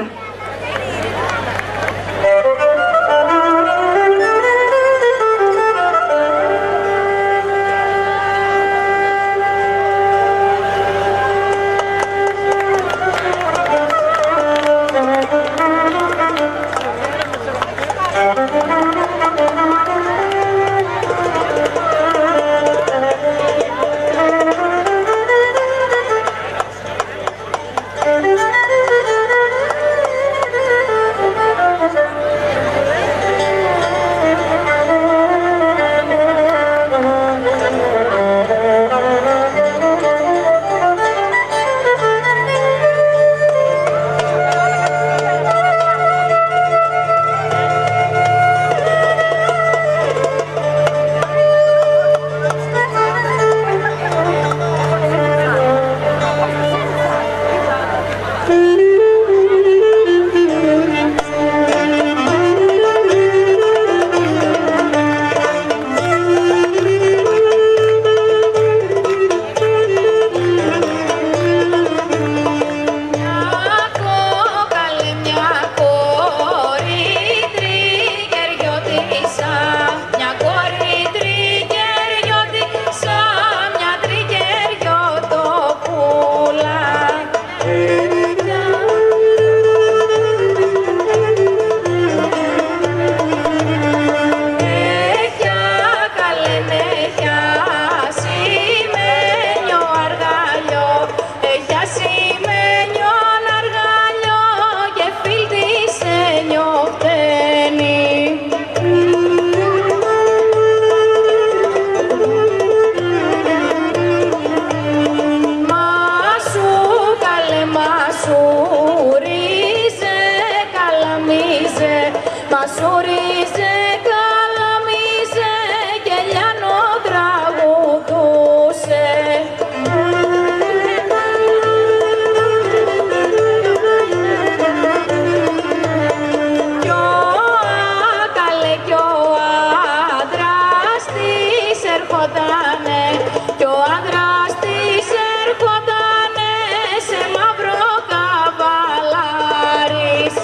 Μουρίζε, καλαμίζε και λιάνο τραγουδούσε. Κι ο Άκαλε κι ο άντρας της ερχότανε, κι ο άντρας της ερχότανε σε μαύρο καβαλάρης.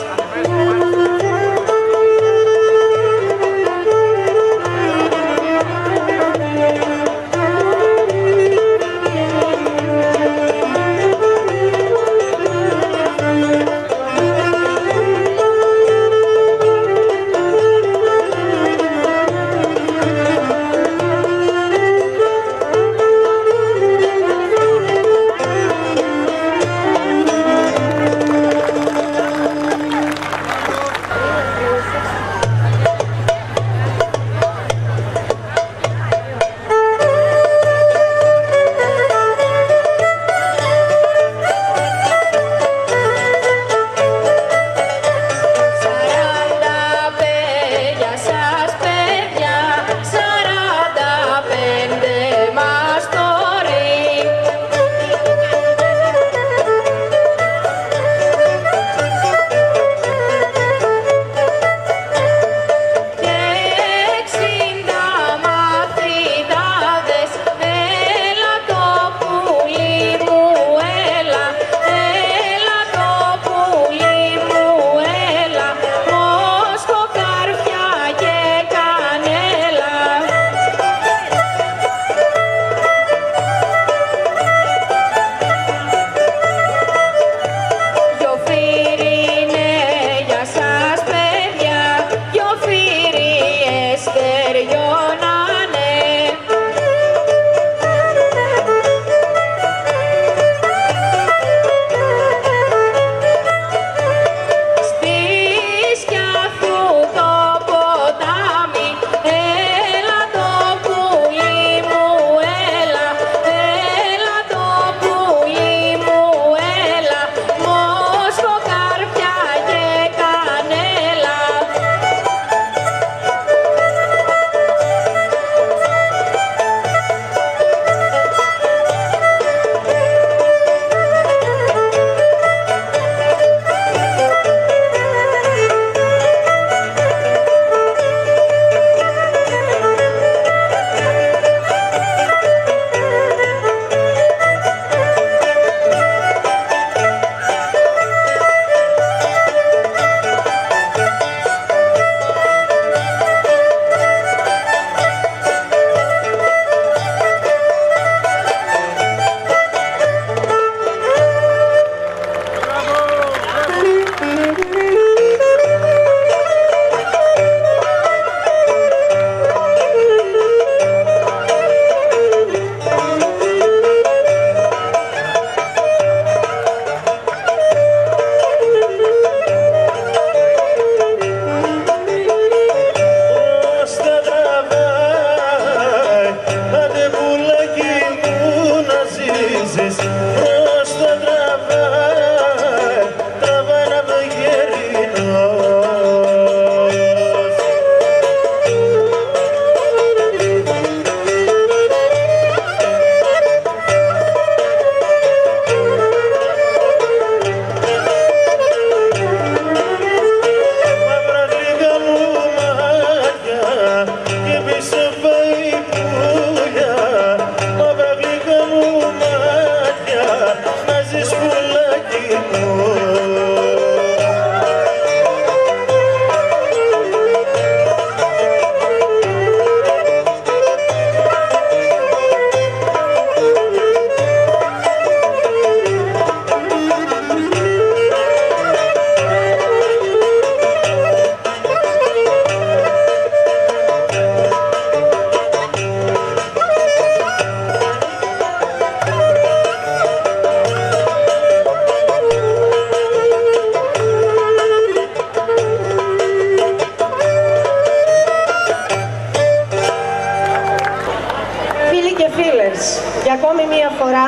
Για ακόμη μία φορά,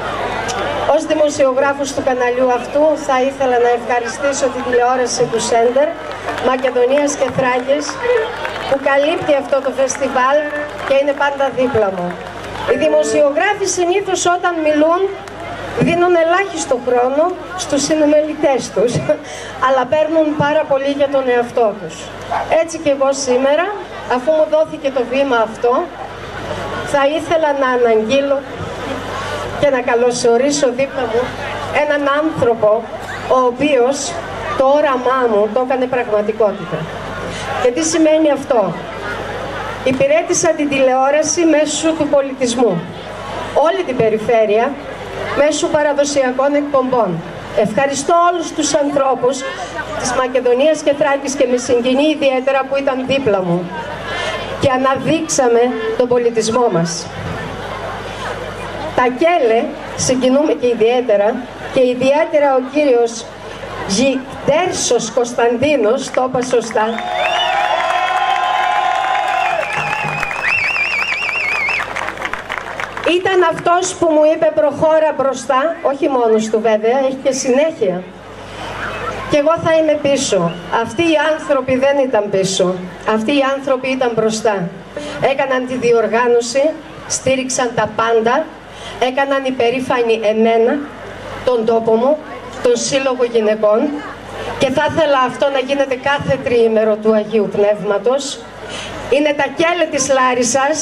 ως δημοσιογράφος του καναλιού αυτού, θα ήθελα να ευχαριστήσω την τηλεόραση του Σέντερ Μακεδονίας και Θράκης που καλύπτει αυτό το φεστιβάλ και είναι πάντα δίπλα μου. Οι δημοσιογράφοι συνήθως όταν μιλούν δίνουν ελάχιστο χρόνο στους συνομιλητές τους, αλλά παίρνουν πάρα πολύ για τον εαυτό τους. Έτσι και εγώ σήμερα, αφού μου δόθηκε το βήμα αυτό, θα ήθελα να αναγγείλω και να καλωσορίσω δίπλα μου έναν άνθρωπο ο οποίος το όραμά μου το έκανε πραγματικότητα. Και τι σημαίνει αυτό? Υπηρέτησα την τηλεόραση μέσω του πολιτισμού, όλη την περιφέρεια, μέσω παραδοσιακών εκπομπών. Ευχαριστώ όλους τους ανθρώπους της Μακεδονίας και Θράκης και με συγκινεί ιδιαίτερα που ήταν δίπλα μου και αναδείξαμε τον πολιτισμό μας. Τα Κέλε συγκινούμε και ιδιαίτερα και ιδιαίτερα ο κύριος Γιτέρσος Κωνσταντίνος, το είπα σωστά, ήταν αυτός που μου είπε προχώρα μπροστά, όχι μόνος του βέβαια, έχει και συνέχεια. Και εγώ θα είμαι πίσω. Αυτοί οι άνθρωποι δεν ήταν πίσω. Αυτοί οι άνθρωποι ήταν μπροστά. Έκαναν τη διοργάνωση, στήριξαν τα πάντα, έκαναν υπερήφανη εμένα, τον τόπο μου, τον Σύλλογο Γυναικών και θα ήθελα αυτό να γίνεται κάθε τριήμερο του Αγίου Πνεύματος. Είναι τα Κέλε της Λάρισσας.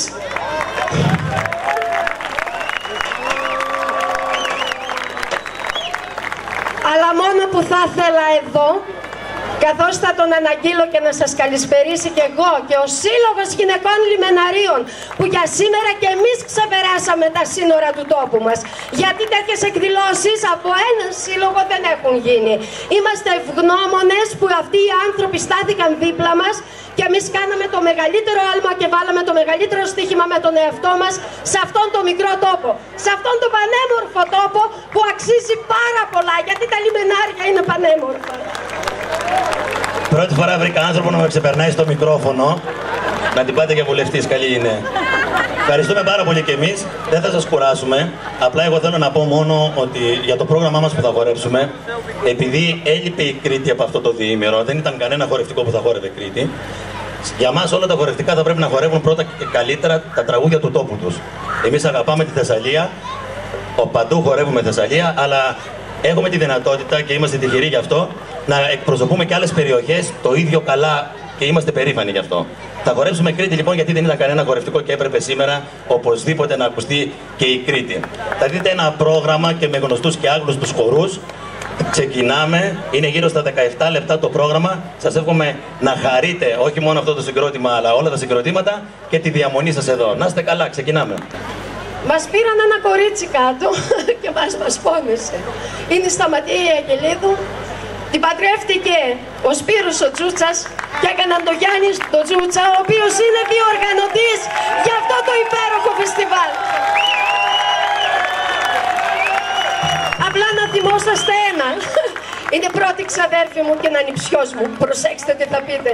Αλλά μόνο που θα ήθελα εδώ, καθώς θα τον αναγγείλω και να σας καλησπερίσει και εγώ και ο Σύλλογος Γυναικών Λιμεναρίων, που για σήμερα και εμείς ξεπεράσαμε τα σύνορα του τόπου μας. Γιατί τέτοιες εκδηλώσεις από έναν σύλλογο δεν έχουν γίνει. Είμαστε ευγνώμονες που αυτοί οι άνθρωποι στάθηκαν δίπλα μας και εμείς κάναμε το μεγαλύτερο άλμα και βάλαμε το μεγαλύτερο στοίχημα με τον εαυτό μας σε αυτόν τον μικρό τόπο. Σε αυτόν τον πανέμορφο τόπο που αξίζει πάρα πολλά, γιατί τα λιμενάρια είναι πανέμορφα. Πρώτη φορά βρήκα άνθρωπο να με ξεπερνάει στο μικρόφωνο. Να την πάτε για βουλευτής, καλή είναι. Ευχαριστούμε πάρα πολύ και εμείς. Δεν θα σας κουράσουμε. Απλά εγώ θέλω να πω μόνο ότι για το πρόγραμμά μας που θα χορέψουμε, επειδή έλειπε η Κρήτη από αυτό το διήμερο, δεν ήταν κανένα χορευτικό που θα χόρευε Κρήτη. Για μας όλα τα χορευτικά θα πρέπει να χορεύουν πρώτα και καλύτερα τα τραγούδια του τόπου τους. Εμείς αγαπάμε τη Θεσσαλία, ο παντού χορεύουμε Θεσσαλία, αλλά έχουμε τη δυνατότητα και είμαστε τυχεροί γι' αυτό να εκπροσωπούμε και άλλες περιοχές το ίδιο καλά και είμαστε περήφανοι γι' αυτό. Θα χορέψουμε Κρήτη λοιπόν, γιατί δεν ήταν κανένα χορευτικό και έπρεπε σήμερα οπωσδήποτε να ακουστεί και η Κρήτη. Θα δείτε ένα πρόγραμμα και με γνωστούς και άγνωστους χορούς. Ξεκινάμε, είναι γύρω στα δεκαεπτά λεπτά το πρόγραμμα. Σας εύχομαι να χαρείτε όχι μόνο αυτό το συγκρότημα, αλλά όλα τα συγκροτήματα και τη διαμονή σας εδώ. Να είστε καλά, ξεκινάμε. Μας πήραν ένα κορίτσι κάτω και μας μας πόνεσε. Είναι η Σταματία η Αγγελίδου. Την παντρεύτηκε ο Σπύρος ο Τζούτσας και έκαναν τον Γιάννη τον Τζούτσα, ο οποίος είναι διοργανωτής για αυτό το υπέροχο φεστιβάλ. Απλά να θυμόσαστε έναν. Είναι πρώτη ξαδέρφη μου και ένα νηψιός μου. Προσέξτε τι θα πείτε.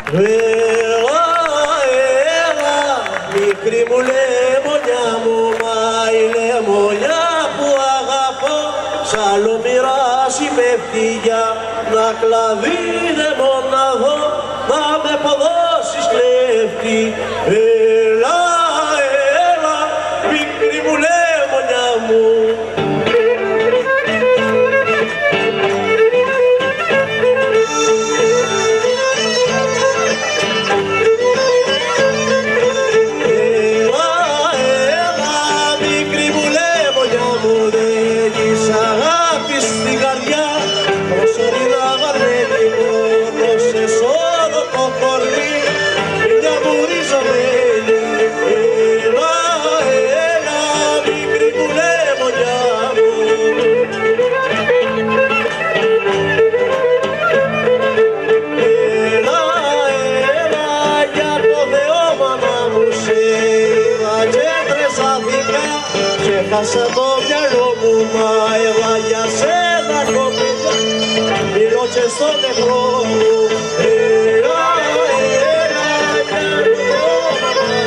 Έλα, έλα, μικρή μου λεμονιά μου, μα η λεμονιά που αγαπώ σ' άλλο μοιράσει με ευτυχία, να κλαδί να δω, να με αποδώσεις κλέφτη. Έλα, έλα, μικρή μου λεμονιά μου. Έχασα το μυαλό μου, μα έλα για σένα κοπέλα, μιλώ και στον νευρό μου. Έλα, έλα, για το όνομα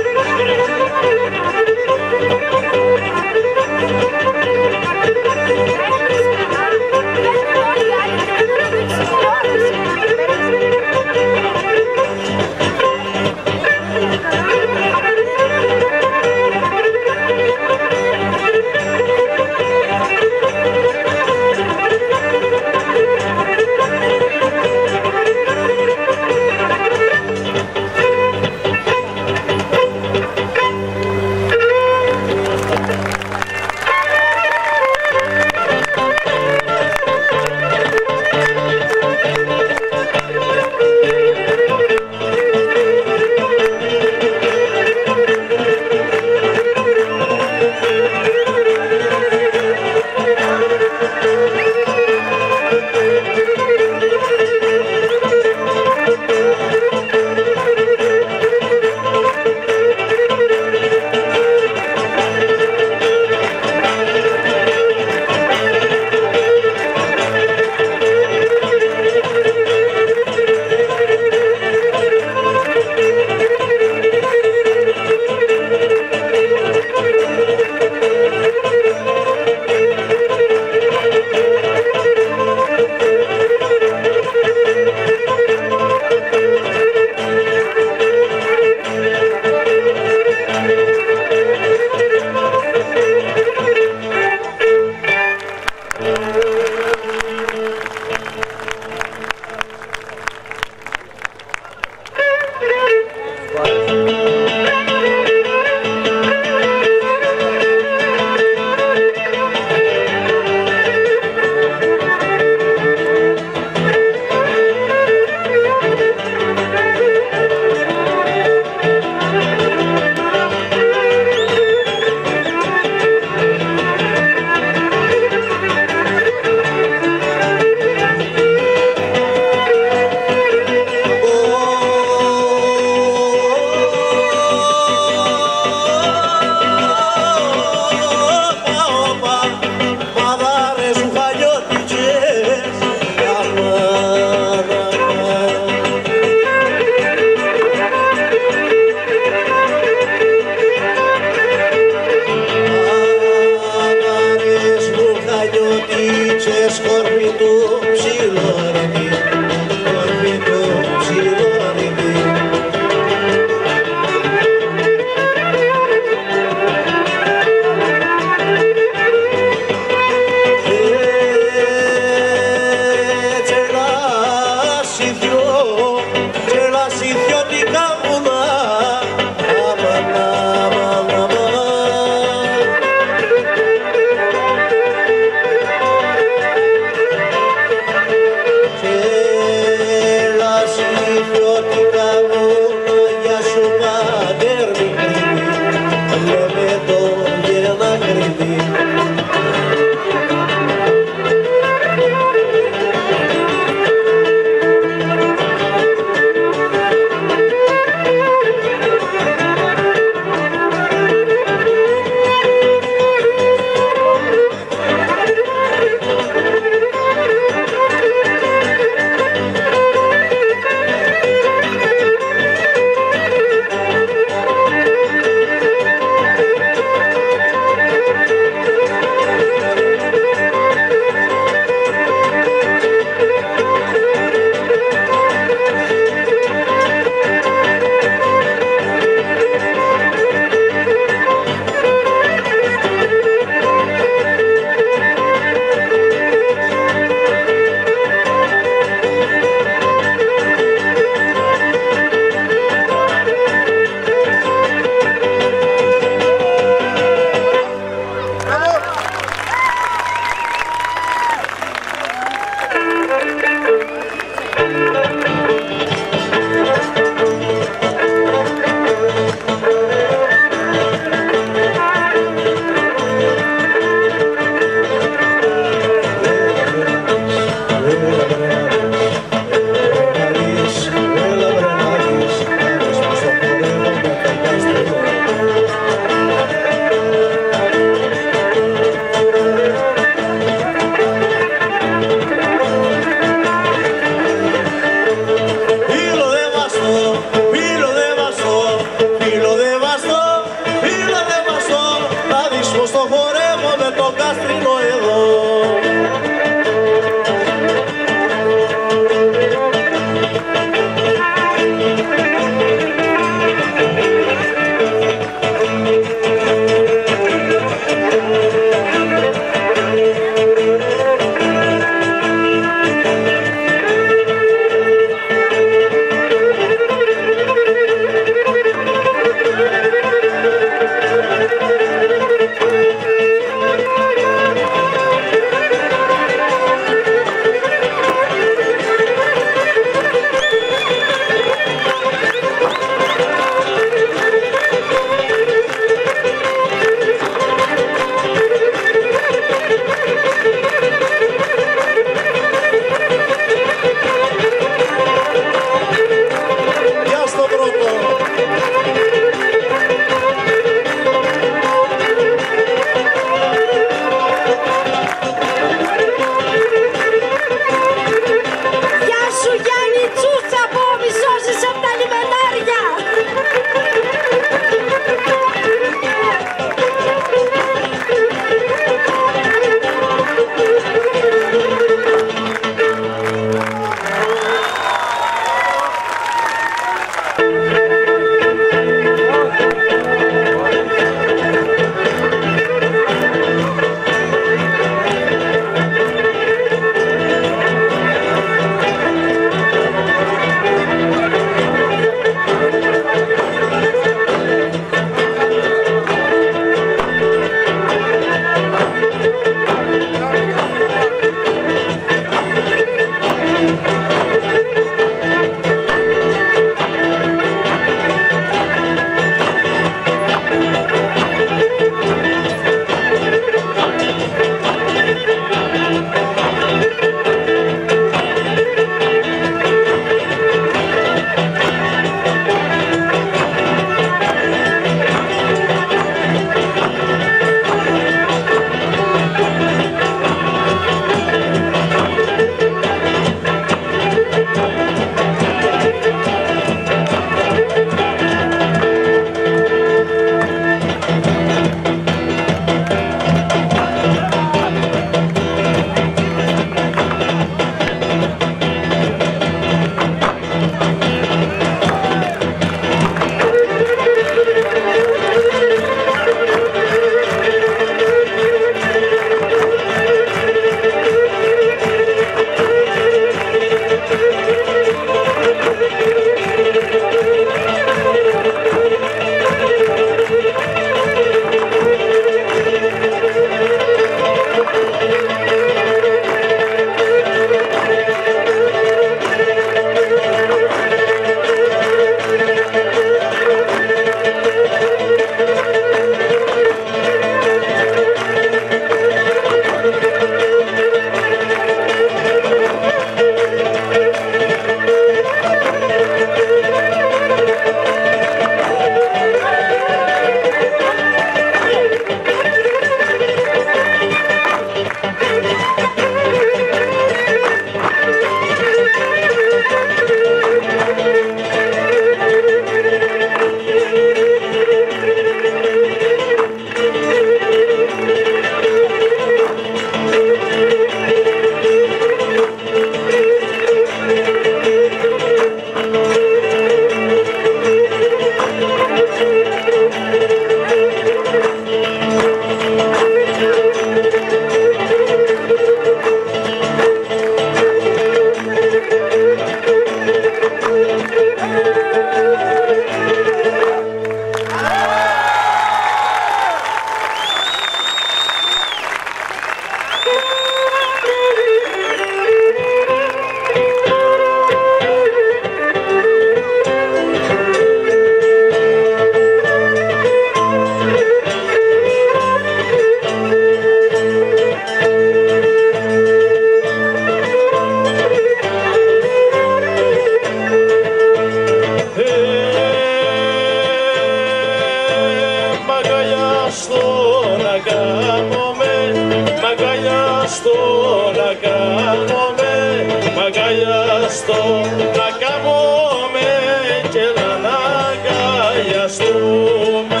στο να κάμομαι, μαγκαλιά στο να κάμομαι, μαγκαλιά στο να κάμομαι και να αγκαλιαστούμε.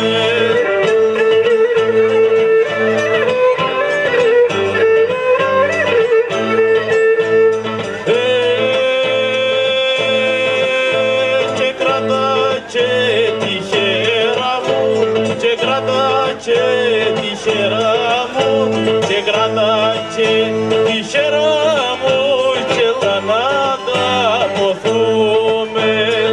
Και τη χέρα μου, και κράτα και τη χέρα μου, και έλα να ταπωθούμε.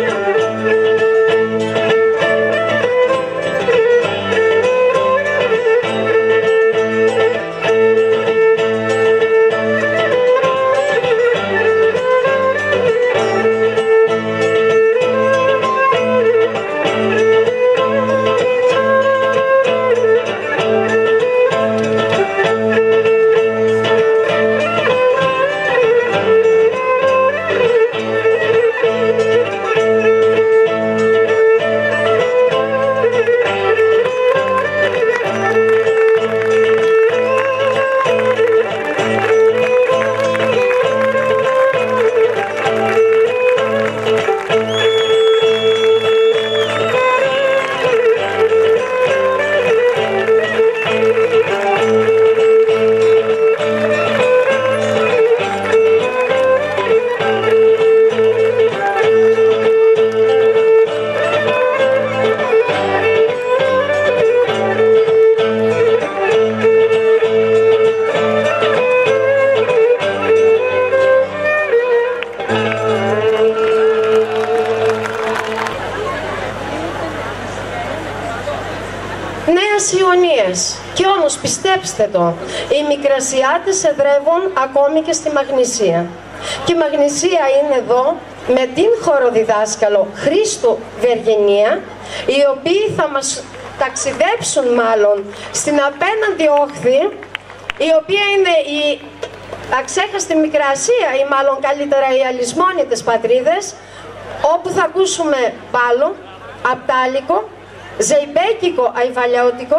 Ιωνίας. Και όμως πιστέψτε το, οι Μικρασιάτες εδρεύουν ακόμη και στη Μαγνησία. Και η Μαγνησία είναι εδώ με την χοροδιδάσκαλο Χρήστου Βεργενία, οι οποίοι θα μας ταξιδέψουν μάλλον στην απέναντι όχθη, η οποία είναι η αξέχαστη Μικρασία ή μάλλον καλύτερα οι αλυσμόνητες πατρίδες, όπου θα ακούσουμε μπάλο, απτάλικο, ζεϊμπέκικο αϊβαλιώτικο,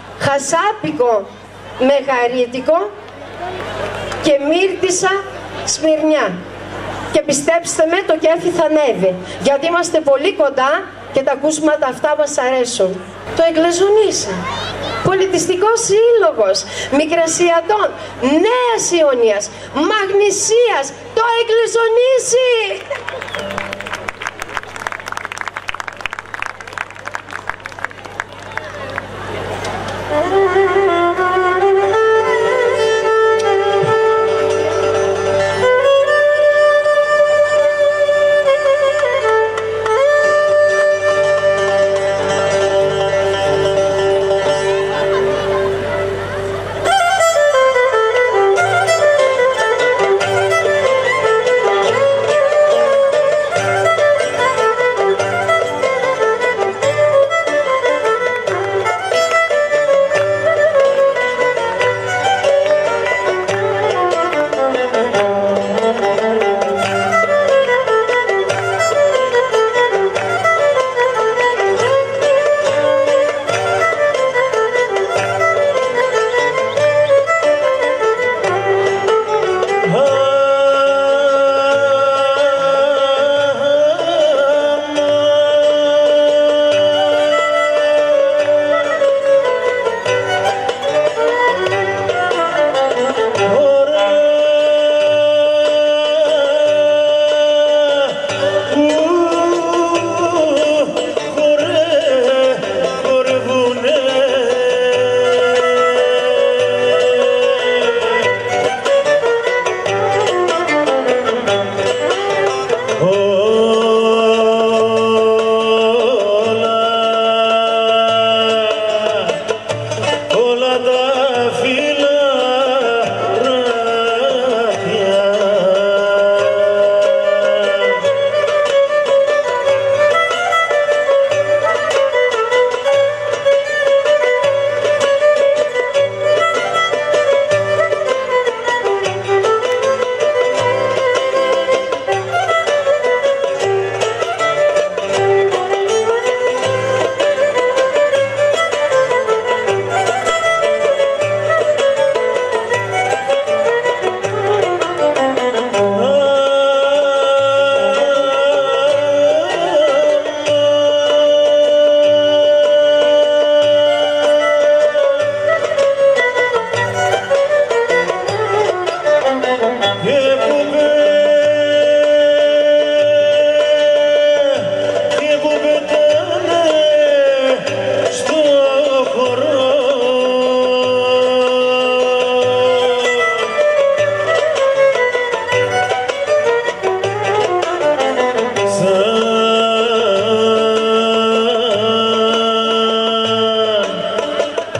χασάπικο μεγαρίτικο και μύρτισσα Σμυρνιά. Και πιστέψτε με, το κέφι θα ανέβει, γιατί είμαστε πολύ κοντά και τα ακούσματα αυτά μας αρέσουν. Το Εγκλεζονίσα, πολιτιστικός σύλλογος Μικρασιατών Νέας Ιωνίας, Μαγνησίας, το Εγκλεζονίσι!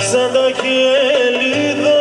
σαν τα χελιδόνια.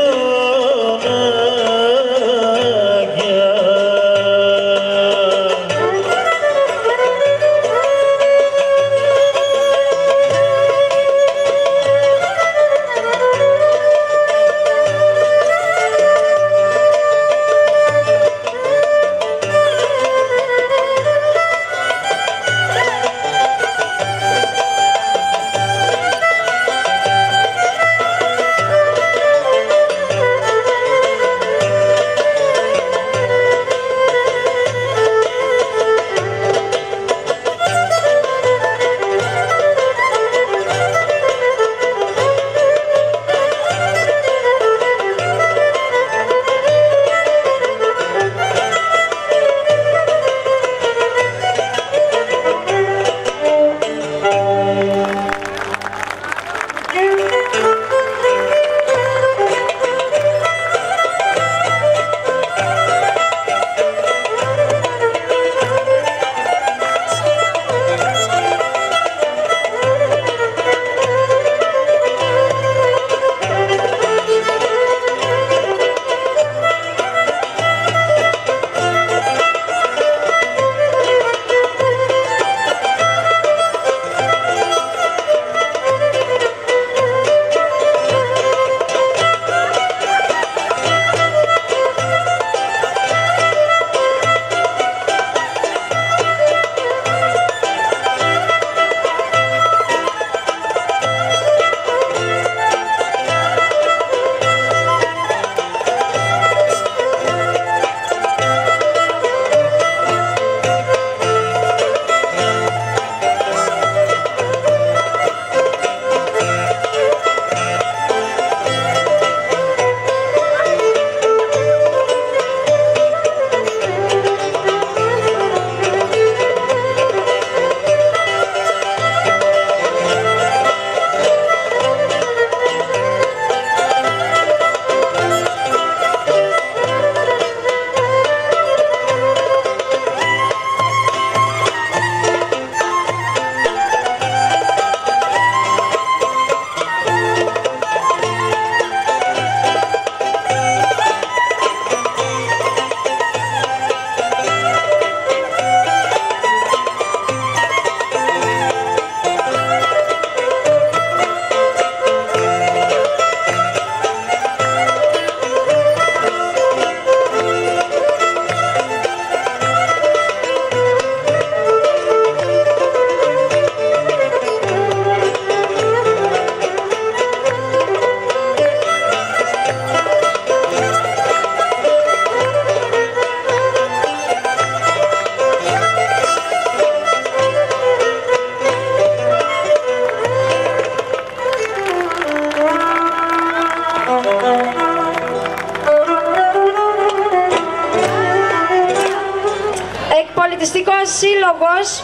Εκπολιτιστικός Σύλλογος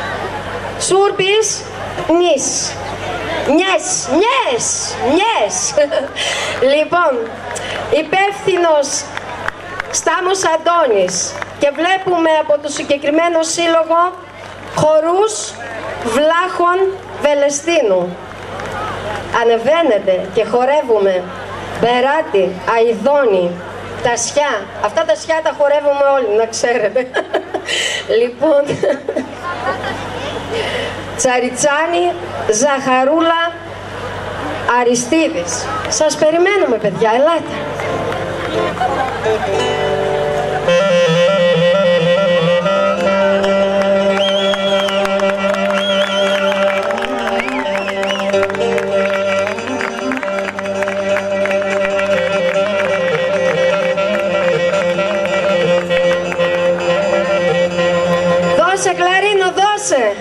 Σούρπης Νης. Νιες, νιες, νιες. Λοιπόν, υπεύθυνος Στάμος Αντώνης. Και βλέπουμε από το συγκεκριμένο σύλλογο χορούς Βλάχων Βελεστίνου. Ανεβαίνετε και χορεύουμε Μπεράτη, Αηδόνη, τα σιά. Αυτά τα σιά τα χορεύουμε όλοι, να ξέρετε. Λοιπόν, Τσαριτσάνη, Ζαχαρούλα, Αριστίδης. Σας περιμένουμε, παιδιά, ελάτε. Δώσε, Κλαρίνο, δώσε!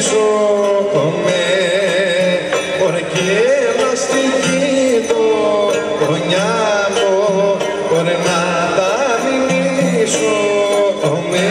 πίσω με ορκέ να στοιχεί το κονιάμο μπορεί να τα μιλήσω με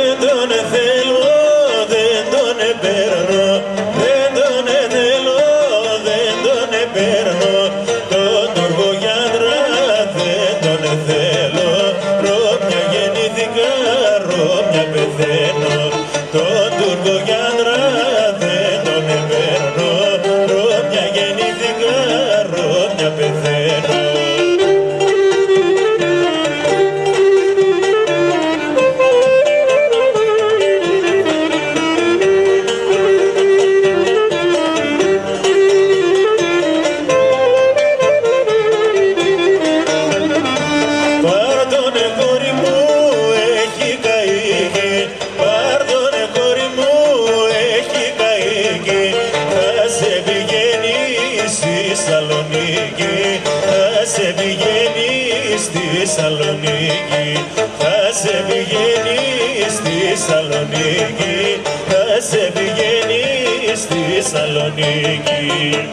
δεν τον θέλω, δεν τον παίρνω, δεν τον θέλω, Σαλονίκη, θα σε πηγαίνει στη Σαλονίκη, θα σε πηγαίνει στη Σαλονίκη.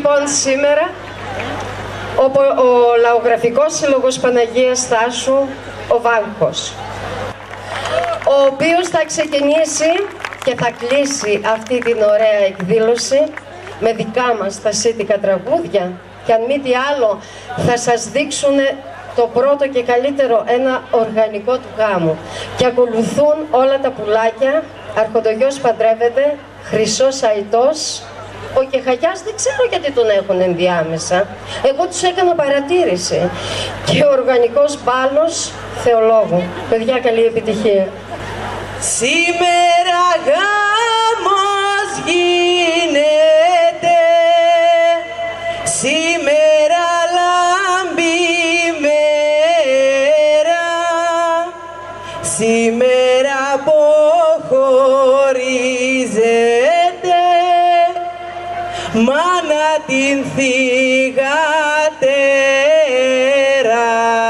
λοιπόν σήμερα ο, ο Λαογραφικός Σύλλογος Παναγίας Θάσου, ο Βάγχος, ο οποίος θα ξεκινήσει και θα κλείσει αυτή την ωραία εκδήλωση με δικά μας τα σύντικα τραγούδια και αν μη τι άλλο θα σας δείξουν το πρώτο και καλύτερο ένα οργανικό του γάμου και ακολουθούν όλα τα πουλάκια, Αρχοντογιός παντρεύεται, Χρυσός Αϊτός, ο Κεχαγιάς δεν ξέρω γιατί τον έχουν ενδιάμεσα, εγώ τους έκανα παρατήρηση, και ο οργανικός μπάλος Θεολόγου. Παιδιά, καλή επιτυχία. Σήμερα γάμος γίνεται, σήμερα λάμπει μέρα, σήμερα αποχωρίζεται, μάνα την θυγατέρα.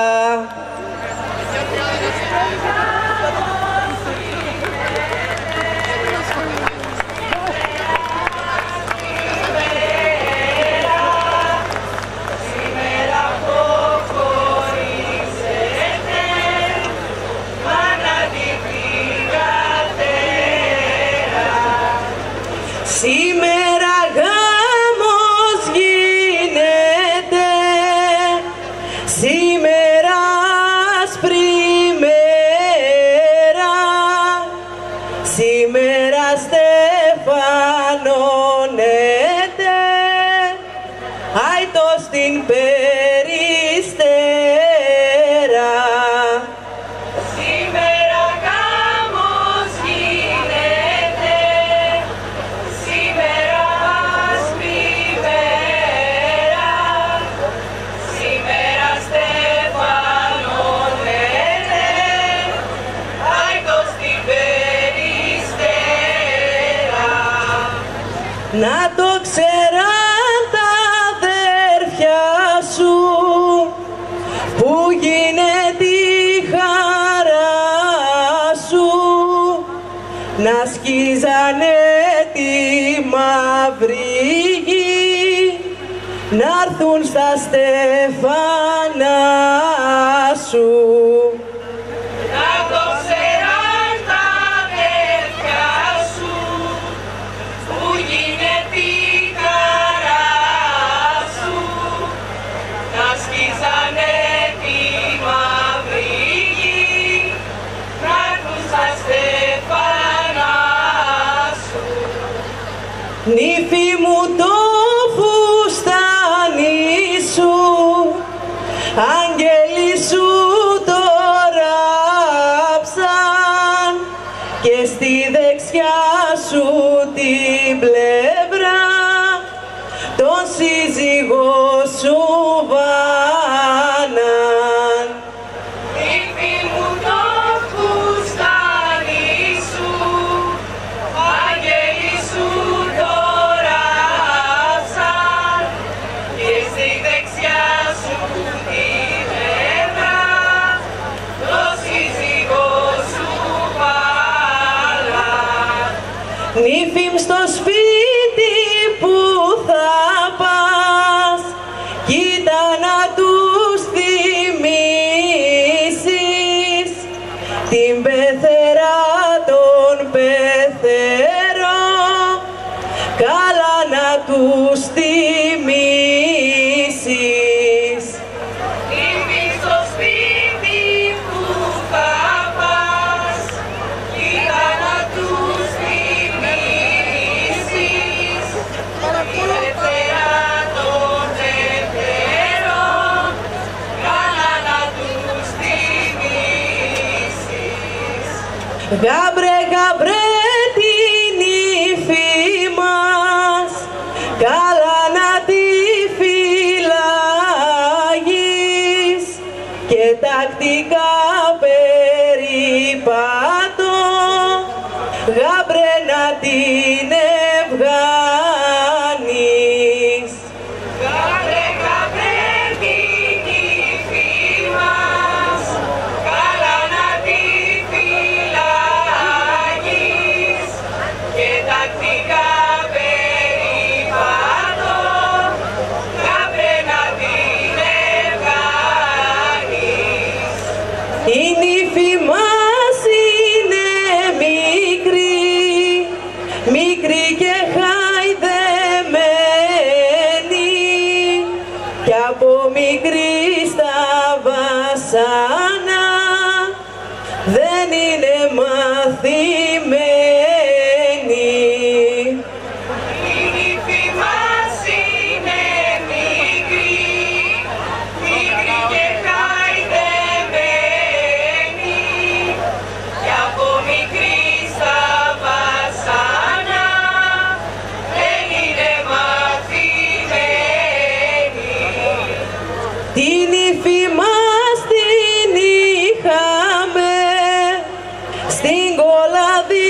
Σήμερα γάμος γίνεται, σήμερα άσπρη μέρα, σήμερα στεφανώνεται, άητος στην περιστέρα. Σήμερα γάμος γίνεται, σήμερα άσπρη μέρα, σήμερα στεφανώνεται, άητος στην περιστέρα. Να το ξέραν τα αδέρφια σου που γίνεται η χαρά σου, να σκίζανε τη μαύρη γη, να'ρθουν στα στεφανά σου. Να το ξέραν τα αδέρφια σου που γίνεται η χαρά σου, να σκίζανε τη μαύρη γη, να'ρθουν στα στεφανά σου. Νύφη μου το φουστάνι σου, άγγελοι σου το ράψαν και στη δεξιά σου την πλευρά τον σύζυγό σου βάναν. Νύφη μου το φουστάνι σου, άγγελοι σου το ράψαν και στη δεξιά σου την πλευρά τον σύζυγό σου βάλαν. Νύφη μ' στο σπίτι που θα πας, κοίτα να τους θυμίσεις την πεθερά των πεθερών, καλά να τους θυμίσεις. Νύφη στο σπίτι που θα πας, κοίτα να τους θυμίσεις την πεθερά των πεθερών, καλά να τους θυμίσεις. Γάμπρε, γάμπρε την ύφη μας, καλά να τη φυλάγεις και τακτικά περίπατο, γάμπρε να την ευγάνεις. Γάμπρε, γάμπρε την ύφη μας, καλά να τη φυλάγεις και τακτικά περίπατο, είναι μαθημένη. Η νύφη μας είναι μικρή, μικρή και χαϊδεμένη, κι από μικρή στα βασάνα δεν είναι μαθημένη. Την νύφη μας την είχαμε στην κόλλα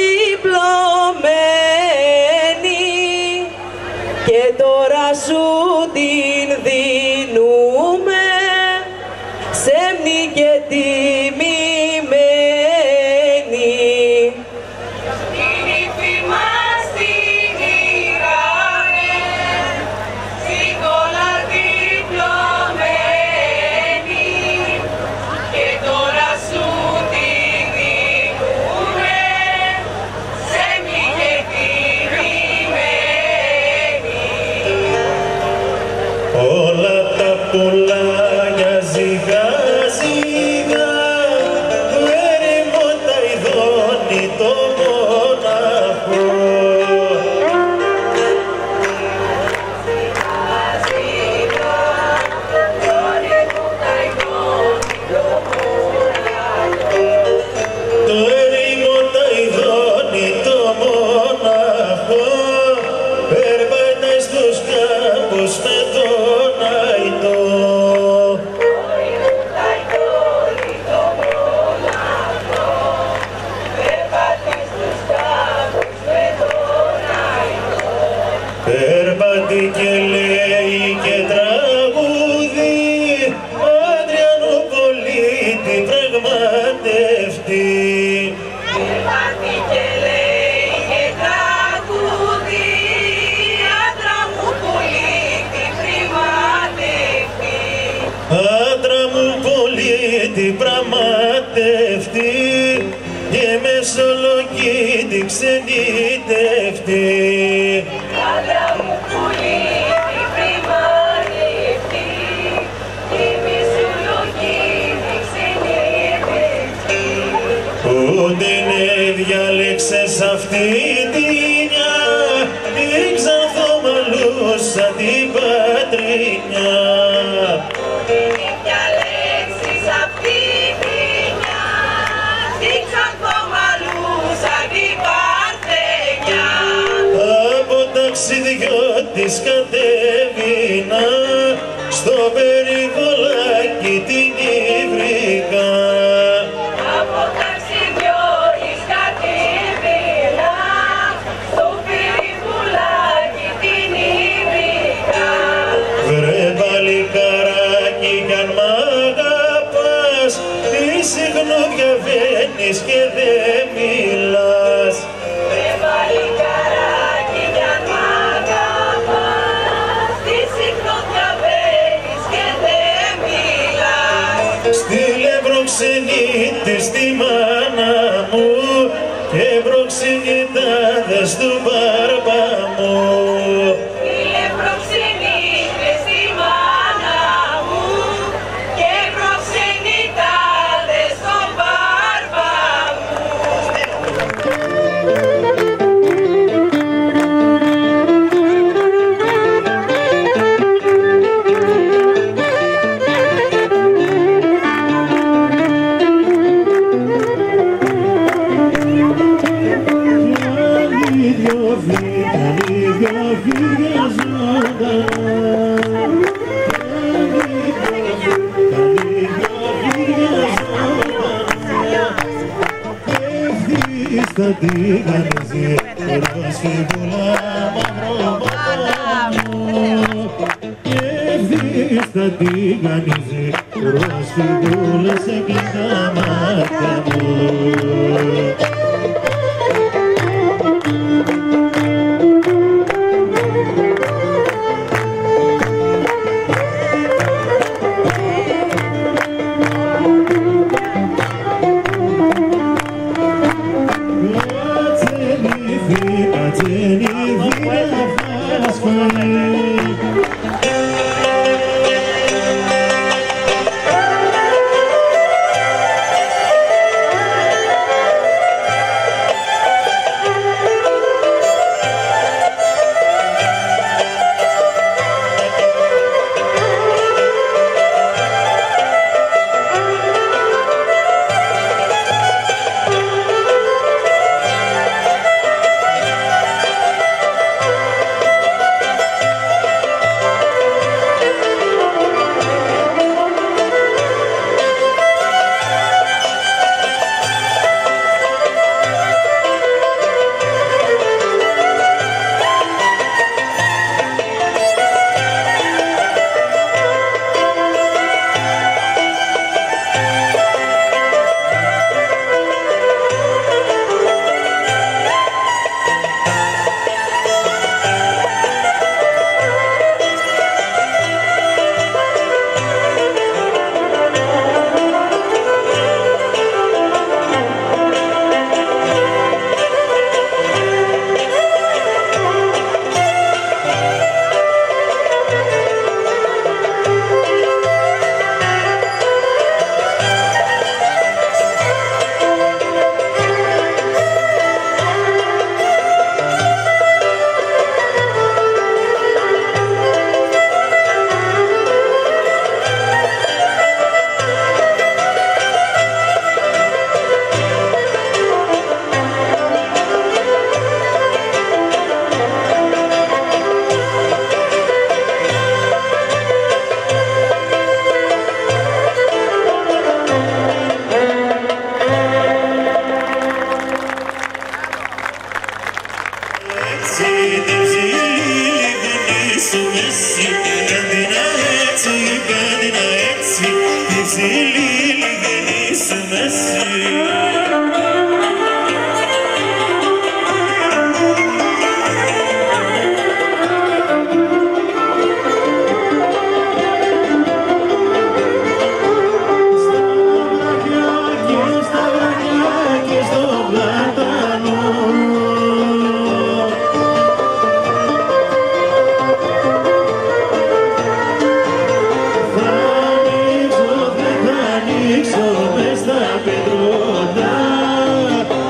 διπλωμένη και τώρα σου την δίνουμε σέμνη και τιμημένη. Την νύφη μας την είχαμε στην κόλλα διπλωμένη και τώρα σου την δίνουμε σέμνη και τιμημένη. Όλα τα πουλάκια ζυγά ζυγά του έρημο τα ειδώνει το μοναχό. Το έρημο τα ειδώνει το μοναχό, περπατάει στους κάμπους με τον αϊτό. Περπατεί και λέει και τραγούδι, Άντριανο πολίτη πραγματευτή. Περπατεί και λέει και τραγούδι, άντρα μου πολίτη πραγματευτή. Άντρα μου πολίτη πραγματευτή και μεσολογίτη ξενιτευτή. Άντρα μου πολίτη πραγματευτή και μεσολογίτη ξενιτευτή. Πού την διάλεξες αυτή την νιά, την Ξανθομαλούσα την πατρινιά. Την διαλέξεις αυτή την νιά, την Ξανθομαλούσα την παρθενιά. Από ταξιδιώτης κατέβηνα στο περιβολάκι την Ιβρικά. Από ταξιδιώτης κατέβηνα στο περιβολάκι την Ιβρικά. Βρε παλικαράκι κι αν μ' αγαπάς, τι συχνούδια βαίνεις και δεν μιλάς. Βρε παλικαράκι κι αν μ' αγαπάς, τι συχνούδια βαίνεις και δεν μιλάς. Στείλε προξενήτη στη μάνα μου και προξενητάδες του μπαρμπά μου. Φίλε προξενήτες στη μάνα μου και προξενητάδες στον μπαρμπά μου. Στα τηγανίζει, ροσφυγούλα μαυροβάτα μου. Και ευθύς στα τηγανίζει, ροσφυγούλα σε κλειστά μάτια μου. Thank you.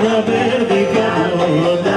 τα περδικά όλα.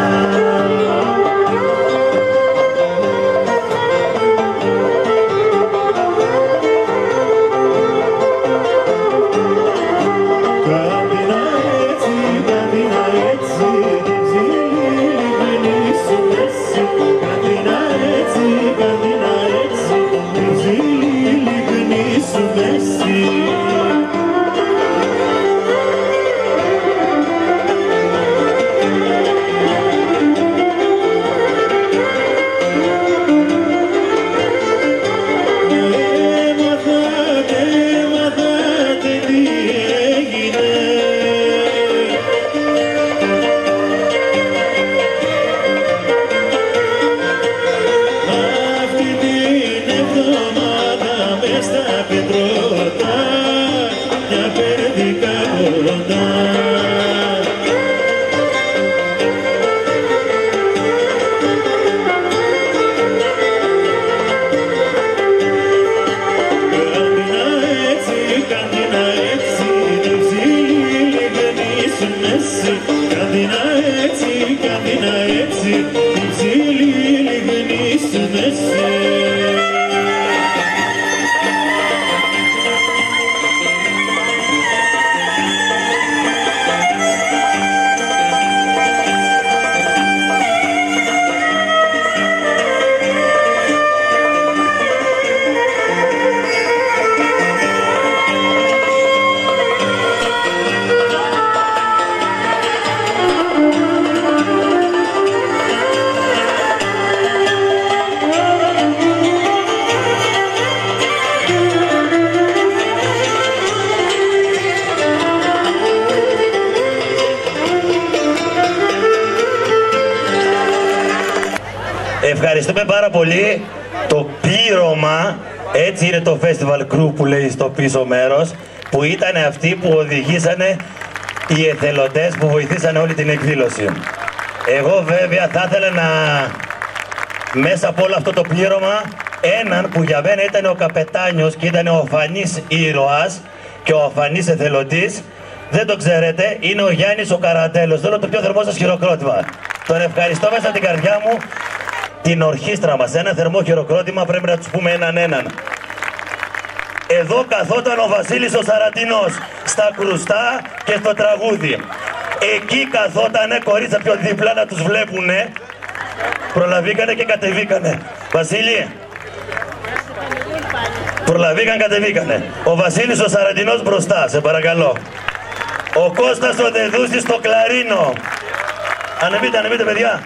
Ευχαριστούμε πάρα πολύ. Το πλήρωμα, έτσι είναι το festival crew που λέει στο πίσω μέρος, που ήταν αυτοί που οδηγήσανε οι εθελοντές που βοηθήσανε όλη την εκδήλωση. Εγώ βέβαια θα ήθελα να, μέσα από όλο αυτό το πλήρωμα, έναν που για μένα ήταν ο καπετάνιος και ήταν ο αφανής ήρωας και ο αφανής εθελοντής, δεν το ξέρετε, είναι ο Γιάννης ο Καρατέλος. Θέλω το πιο θερμό σας χειροκρότημα. Τον ευχαριστώ μέσα από την καρδιά μου. Την ορχήστρα μας, ένα θερμό χειροκρότημα, πρέπει να τους πούμε έναν έναν. Εδώ καθόταν ο Βασίλης ο Σαραντινός, στα κρουστά και στο τραγούδι. Εκεί καθότανε κορίτσια πιο δίπλα να τους βλέπουνε. Προλαβήκανε και κατεβήκανε. Βασίλη, προλαβήκαν, κατεβήκανε. Ο Βασίλης ο Σαραντινός μπροστά, σε παρακαλώ. Ο Κώστας ο Δεδούσης στο κλαρίνο. Ανεβείτε, ανεβείτε παιδιά.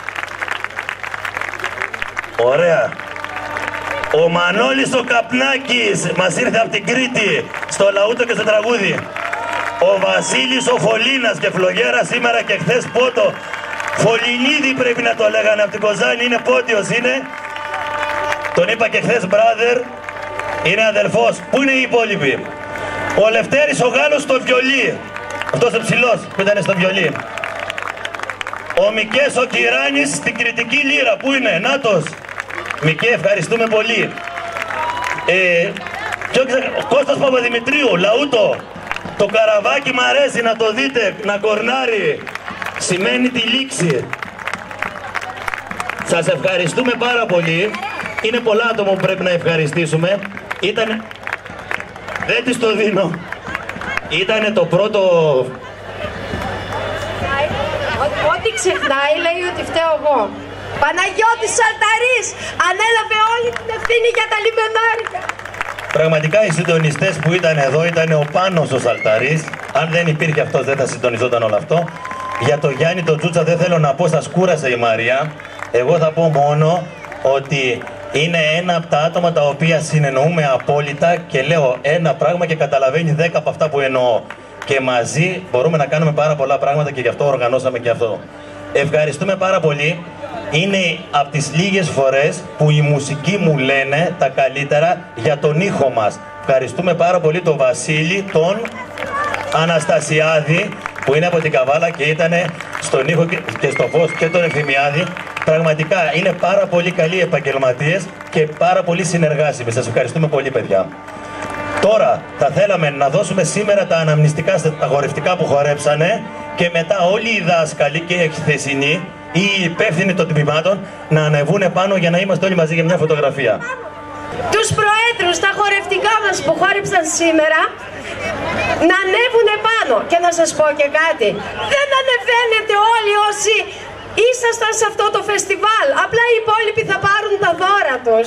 Ωραία. Ο Μανώλης ο Καπνάκης μας ήρθε από την Κρήτη, στο λαούτο και στο τραγούδι. Ο Βασίλης ο Φωλίνας και φλογέρα σήμερα και χθες πότο. Φωλινίδη πρέπει να το λέγανε, από την Κοζάνη, είναι πότιος είναι. Τον είπα και χθες brother, είναι αδελφός. Πού είναι οι υπόλοιποι? Ο Λευτέρης ο Γάλλος στο βιολί, αυτός ο ψηλός που ήταν στο βιολί. Ο Μικές ο Κυράνης στην κριτική λύρα, πού είναι? Νάτος. Μικέ, ευχαριστούμε πολύ. Ε, και ο Κώστας Παπαδημητρίου, λαούτο. Το καραβάκι μ' αρέσει, να το δείτε, να κορνάρει. Σημαίνει τη λήξη. Σας ευχαριστούμε πάρα πολύ. Είναι πολλά άτομα που πρέπει να ευχαριστήσουμε. Ήταν... Δεν της το δίνω. Ήτανε το πρώτο... Ό,τι ξεχνάει λέει ότι φταίω εγώ. Παναγιώτης Σαλταρής ανέλαβε όλη την ευθύνη για τα λιμενάρια. Πραγματικά οι συντονιστές που ήταν εδώ ήταν ο Πάνος ο Σαλταρής. Αν δεν υπήρχε αυτός δεν θα συντονιζόταν όλο αυτό. Για το Γιάννη τον Τζούτσα δεν θέλω να πω, σας κούρασε η Μαρία. Εγώ θα πω μόνο ότι είναι ένα από τα άτομα τα οποία συνεννοούμε απόλυτα και λέω ένα πράγμα και καταλαβαίνει δέκα από αυτά που εννοώ. Και μαζί μπορούμε να κάνουμε πάρα πολλά πράγματα και γι' αυτό οργανώσαμε και αυτό. Ευχαριστούμε πάρα πολύ. Είναι από τις λίγες φορές που οι μουσικοί μου λένε τα καλύτερα για τον ήχο μας. Ευχαριστούμε πάρα πολύ τον Βασίλη, τον Αναστασιάδη που είναι από την Καβάλα και ήταν στον ήχο και στο φως, και τον Ευθυμιάδη. Πραγματικά είναι πάρα πολύ καλοί επαγγελματίες και πάρα πολύ συνεργάσιμοι. Σας ευχαριστούμε πολύ παιδιά. Τώρα θα θέλαμε να δώσουμε σήμερα τα αναμνηστικά στα χορευτικά που χορέψανε και μετά όλοι οι δάσκαλοι και οι χθεσινοί ή οι υπεύθυνοι των τμήματων να ανεβούν πάνω για να είμαστε όλοι μαζί για μια φωτογραφία. Τους προέδρους, τα χορευτικά μας που χόρεψαν σήμερα, να ανέβουν πάνω. Και να σας πω και κάτι, δεν ανεβαίνετε όλοι όσοι ήσασταν σε αυτό το φεστιβάλ, απλά οι υπόλοιποι θα πάρουν τα δώρα τους.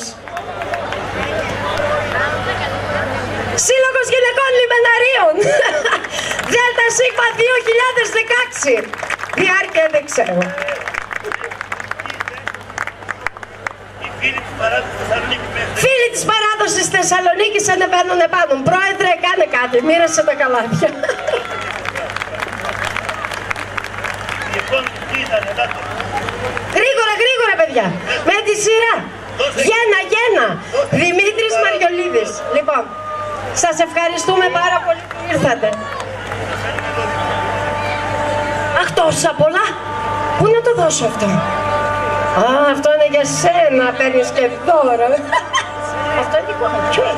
Σύλλογος Γυναικών Λιμεναρίων Δέλτα Σίγμα δύο χιλιάδες δεκαέξι. Διάρκεια δεν ξέρω. Φίλοι της παράδοσης Θεσσαλονίκης ανεβαίνουν επάνω. Πρόεδρε, κάνε κάτι, μοίρασε τα καλάθια. Γρήγορα, γρήγορα παιδιά, με τη σειρά. Γένα, γένα. Δημήτρης Μαριολίδης. Λοιπόν, σας ευχαριστούμε πάρα πολύ που ήρθατε. Αχ, τόσα πολλά. Πού να το δώσω αυτό? Α, αυτό είναι για σένα, παίρνεις και δώρο. Αυτό είναι δικό μου.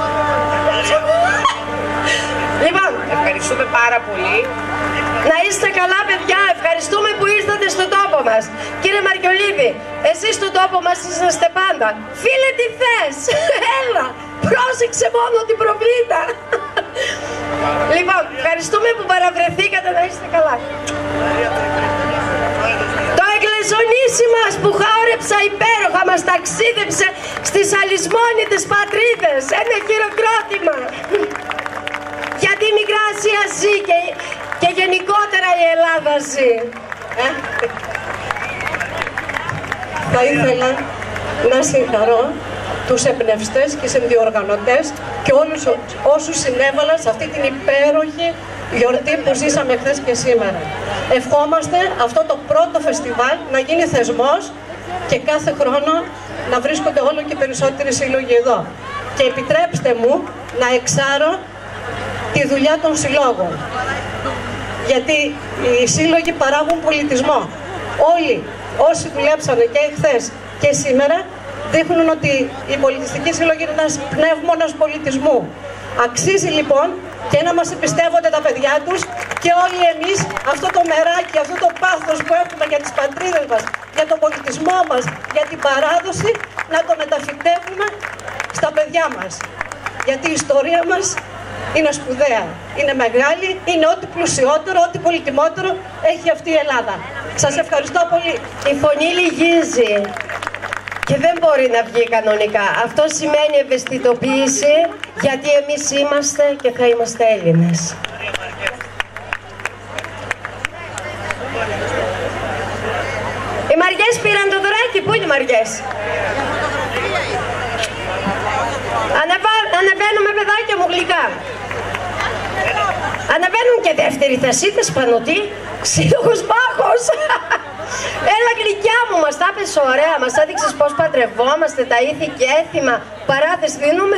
Λοιπόν, ευχαριστούμε πάρα πολύ. Να είστε καλά παιδιά, ευχαριστούμε που ήρθατε στον τόπο μας. Κύριε Μαριολίδη, εσείς στον τόπο μας είσαστε πάντα. Φίλε, τι θες? Έλα, πρόσεξε μόνο την προβήτα. Λοιπόν, ευχαριστούμε που παραβρεθήκατε, να είστε καλά. Το εγκλεζονίσι μας που χόρεψα υπέροχα μας ταξίδεψε στις αλυσμόνητες πατρίδες. Ένα χειροκρότημα. Γιατί η Μικρά Ασία ζει και, και γενικότερα η Ελλάδα ζει. Ε? Θα ήθελα να συγχαρώ τους εμπνευστές και συνδιοργανωτές και όλους όσους συνέβαλαν σε αυτή την υπέροχη γιορτή που ζήσαμε χθες και σήμερα. Ευχόμαστε αυτό το πρώτο φεστιβάλ να γίνει θεσμός και κάθε χρόνο να βρίσκονται όλο και περισσότεροι σύλλογοι εδώ. Και επιτρέψτε μου να εξάρω τη δουλειά των συλλόγων. Γιατί οι σύλλογοι παράγουν πολιτισμό. Όλοι όσοι δουλέψανε και χθες και σήμερα δείχνουν ότι η πολιτιστική σύλλογη είναι ένας πνεύμονας πολιτισμού. Αξίζει λοιπόν και να μας εμπιστεύονται τα παιδιά τους και όλοι εμείς αυτό το μεράκι, αυτό το πάθος που έχουμε για τις πατρίδες μας, για τον πολιτισμό μας, για την παράδοση, να το μεταφυτεύουμε στα παιδιά μας. Γιατί η ιστορία μας είναι σπουδαία, είναι μεγάλη, είναι ό,τι πλουσιότερο, ό,τι πολυτιμότερο έχει αυτή η Ελλάδα. Σας ευχαριστώ πολύ. Η φωνή λυγίζει και δεν μπορεί να βγει κανονικά. Αυτό σημαίνει ευαισθητοποίηση, γιατί εμείς είμαστε και θα είμαστε Έλληνες. Οι Μαριές πήραν το δωράκι. Πού είναι οι Μαριές? Ανεβα... Ανεβαίνουμε παιδάκια μου γλυκά. Ανεβαίνουν και δεύτερη θεσίτες πάνω τι? Σύλλογος Μπάχος. Έλα γλυκιά μου, μας τα πες ωραία, μας έδειξες πως παντρευόμαστε, τα ήθη και έθιμα. Παράδες δίνουμε?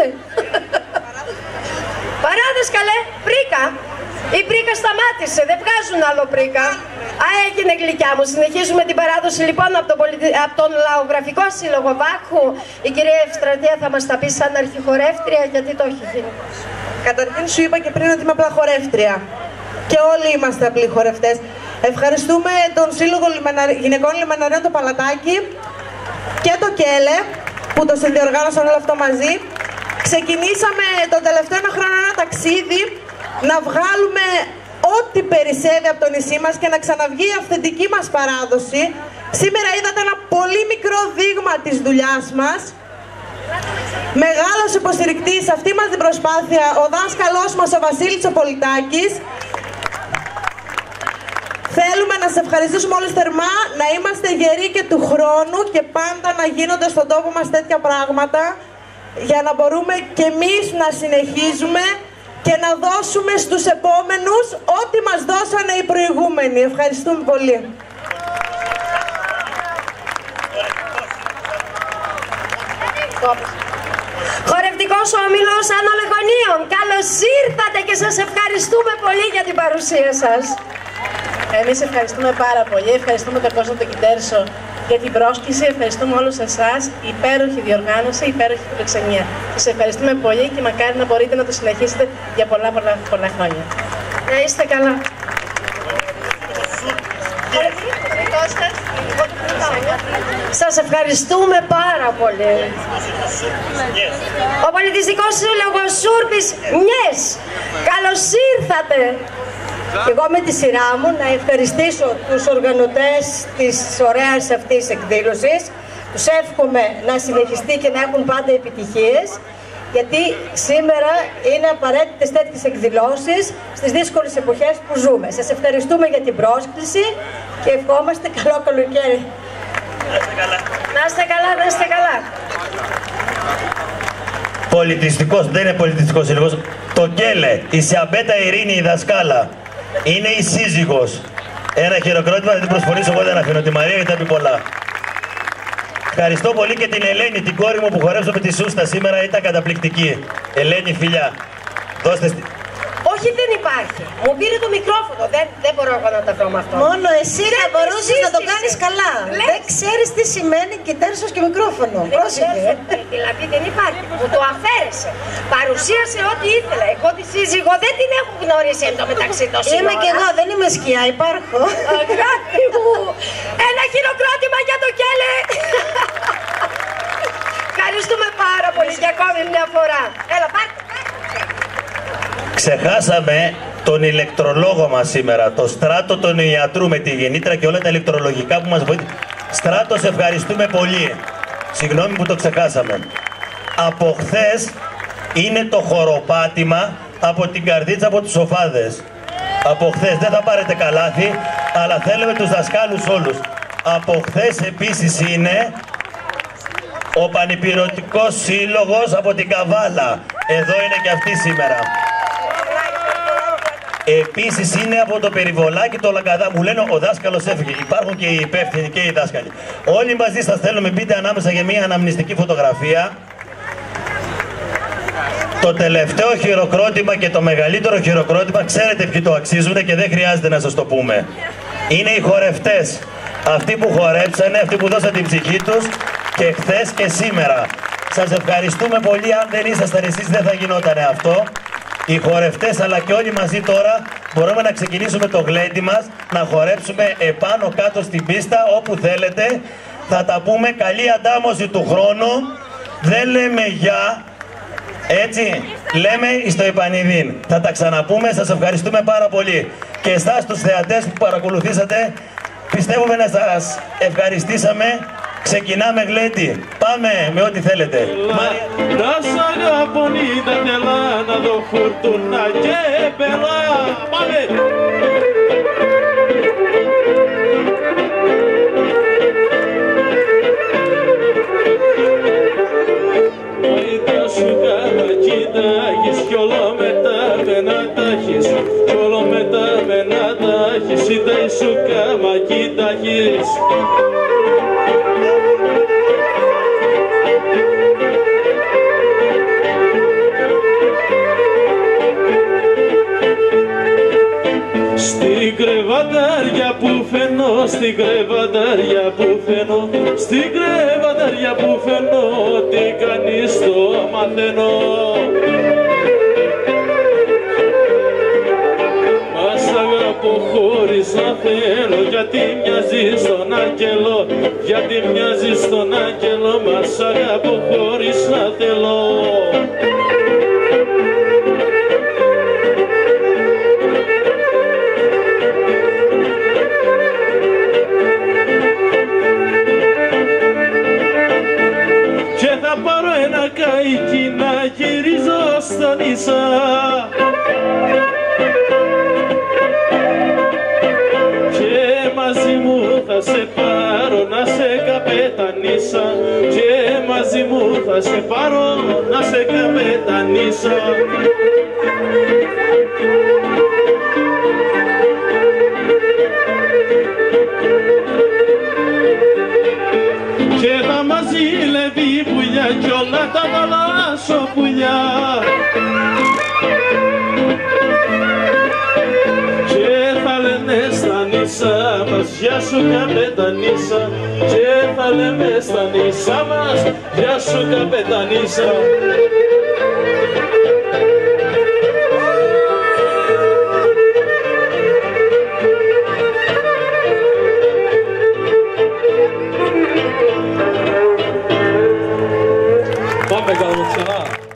Παράδες καλέ, πρίκα. Η πρίκα σταμάτησε, δεν βγάζουν άλλο πρίκα. Α, έγινε γλυκιά μου. Συνεχίζουμε την παράδοση λοιπόν από τον, πολιτι... από τον Λαογραφικό Σύλλογο Βάχου. Η κυρία Ευστρατεία θα μας τα πει σαν αρχιχορεύτρια, γιατί το έχει γίνει. Καταρχήν σου είπα και πριν ότι είμαι απλά χορεύτρια. Και όλοι είμαστε απλοί χορευτές. Ευχαριστούμε τον Σύλλογο Λιμεναρι... Γυναικών Λιμεναρίων το Παλατάκι και το ΚΕΛΕ που το συνδιοργάνωσαν όλο αυτό μαζί. Ξεκινήσαμε τον τελευταίο ένα χρόνο ένα ταξίδι να βγάλουμε ό,τι περισσεύει από το νησί μας και να ξαναβγεί η αυθεντική μας παράδοση. Σήμερα είδατε ένα πολύ μικρό δείγμα της δουλειάς μας. Μεγάλος υποστηρικτής σε αυτή μας την προσπάθεια ο δάσκαλός μας ο Βασίλης ο Πολιτάκης. Θέλουμε να σε ευχαριστήσουμε όλους θερμά, να είμαστε γεροί και του χρόνου και πάντα να γίνονται στον τόπο μας τέτοια πράγματα για να μπορούμε και εμείς να συνεχίζουμε και να δώσουμε στους επόμενους ό,τι μας δώσανε οι προηγούμενοι. Ευχαριστούμε πολύ. Χορευτικός Όμιλος Αναλεγωνίων, καλώς ήρθατε και σας ευχαριστούμε πολύ για την παρουσία σας. Εμείς ευχαριστούμε πάρα πολύ. Ευχαριστούμε τον κόσμο του Κιντέρσο για την πρόσκληση. Ευχαριστούμε όλους εσάς. Υπέροχη διοργάνωση, υπέροχη φιλοξενία. Σας ευχαριστούμε πολύ και μακάρι να μπορείτε να το συνεχίσετε για πολλά πολλά, πολλά χρόνια. Να είστε καλά. Σας ευχαριστούμε πάρα πολύ. Ο Πολιτιστικός Σύλλογος Σούρπης Μιες, καλώς ήρθατε. Και εγώ με τη σειρά μου να ευχαριστήσω τους οργανωτές της ωραίας αυτής εκδήλωσης. Τους εύχομαι να συνεχιστεί και να έχουν πάντα επιτυχίες, γιατί σήμερα είναι απαραίτητες τέτοιες εκδηλώσεις στις δύσκολες εποχές που ζούμε. Σας ευχαριστούμε για την πρόσκληση και ευχόμαστε καλό καλοκαίρι. Να είστε καλά, να είστε καλά. Πολιτιστικός, δεν είναι πολιτιστικός σύλλογος. Το Κέλε, η Σιαμπέτα Ειρήνη, η δασκάλα. Είναι η σύζυγος. Ένα χειροκρότημα, θα την προσφορήσω εγώ, δεν αφήνω τη Μαρία γιατί θα πει πολλά. Ευχαριστώ πολύ και την Ελένη, την κόρη μου που χορέψω με τη Σούστα σήμερα, ήταν καταπληκτική. Ελένη, φιλιά. Δώστε... Όχι, δεν υπάρχει. Μου πήρε το μικρόφωνο. Δεν, δεν μπορώ εγώ να τα βρω με αυτό. Μόνο εσύ θα μπορούσες να το κάνεις καλά. Λες. Δεν ξέρεις τι σημαίνει Κιντέρσος και μικρόφωνο. Πρόσεχε. Δηλαδή δεν υπάρχει. Μου το αφαίρεσε. Παρουσίασε ό,τι ήθελα. Εγώ τη σύζυγο δεν την έχω γνωρίσει εν τω μεταξύ το σύνορα. Είμαι και εγώ, δεν είμαι σκιά, υπάρχω. Αγάπη μου. Ένα χειροκρότημα για το Κέλε. Ευχαριστούμε πάρα πολύ για ακόμη μια φορά. Έλα, πάρτε. Ξεχάσαμε τον ηλεκτρολόγο μας σήμερα, το Στράτο τον ιατρού με τη γεννήτρα και όλα τα ηλεκτρολογικά που μας βοήθησαν. Στράτο, σε ευχαριστούμε πολύ. Συγγνώμη που το ξεχάσαμε. Από χθες είναι το χοροπάτημα από την καρδίτσα από τους σοφάδες. Από χθες, δεν θα πάρετε καλάθι, αλλά θέλουμε τους δασκάλους όλους. Από χθες επίσης είναι ο Πανυπηρωτικός Σύλλογος από την Καβάλα. Εδώ είναι και αυτή σήμερα. Επίσης είναι από το Περιβολάκι το Λαγκαδά. Μου λένε ο δάσκαλος έφυγε. Υπάρχουν και οι υπεύθυνοι και οι δάσκαλοι. Όλοι μαζί σας θέλουμε, μπείτε ανάμεσα για μια αναμνηστική φωτογραφία. Το τελευταίο χειροκρότημα και το μεγαλύτερο χειροκρότημα, ξέρετε ποιοι το αξίζουν και δεν χρειάζεται να σας το πούμε. Είναι οι χορευτές. Αυτοί που χορέψανε, αυτοί που δώσαν την ψυχή τους και χθες και σήμερα. Σας ευχαριστούμε πολύ. Αν δεν ήσασταν εσείς δεν θα γινόταν αυτό. Οι χορευτές αλλά και όλοι μαζί τώρα μπορούμε να ξεκινήσουμε το γλέντι μας, να χορέψουμε επάνω κάτω στην πίστα όπου θέλετε. Θα τα πούμε, καλή αντάμωση του χρόνου. Δεν λέμε γεια, έτσι, λέμε στο επανειδήν. Θα τα ξαναπούμε, σας ευχαριστούμε πάρα πολύ. Και εσάς τους θεατές που παρακολουθήσατε, πιστεύουμε να σας ευχαριστήσαμε. Ξεκινάμε γλέντι. Πάμε με ό,τι θέλετε. Να σ' αγαπώ νύχτα τελά, να δω φουρτούνα και πελά. Πάμε! Μαϊτά σου καμακίτα έχεις κι όλο μετά με να τα έχεις, κι όλο μετά με να τα έχεις, είτε σου καμακίτα έχεις. Στην κρεβατάρια που φαίνω, στην κρεβατάρια που φαίνω, στην κρεβατάρια που φαίνω, τι κάνεις το μαθαίνω. Μας αγαπώ χωρίς να θέλω, γιατί μοιάζεις στον άγγελο, γιατί μοιάζεις στον άγγελο, μας αγαπώ χωρίς να θέλω. Καϊκή να γυρίζω στα νησά, και μαζί μου θα σε πάρω να σε καπετανίσα, και μαζί μου θα σε πάρω να σε καπετανίσα. Και θα μας ζηλεύει πουλιά κι όλα τα θαλάσσο πουλιά, και θα λένε στα νησιά θάλασσά μας. Γεια σου καπετανίσσα, και θα λέμε στα νησά μας. Γεια σου καπετανίσσα. Πάμε καλά ξανά.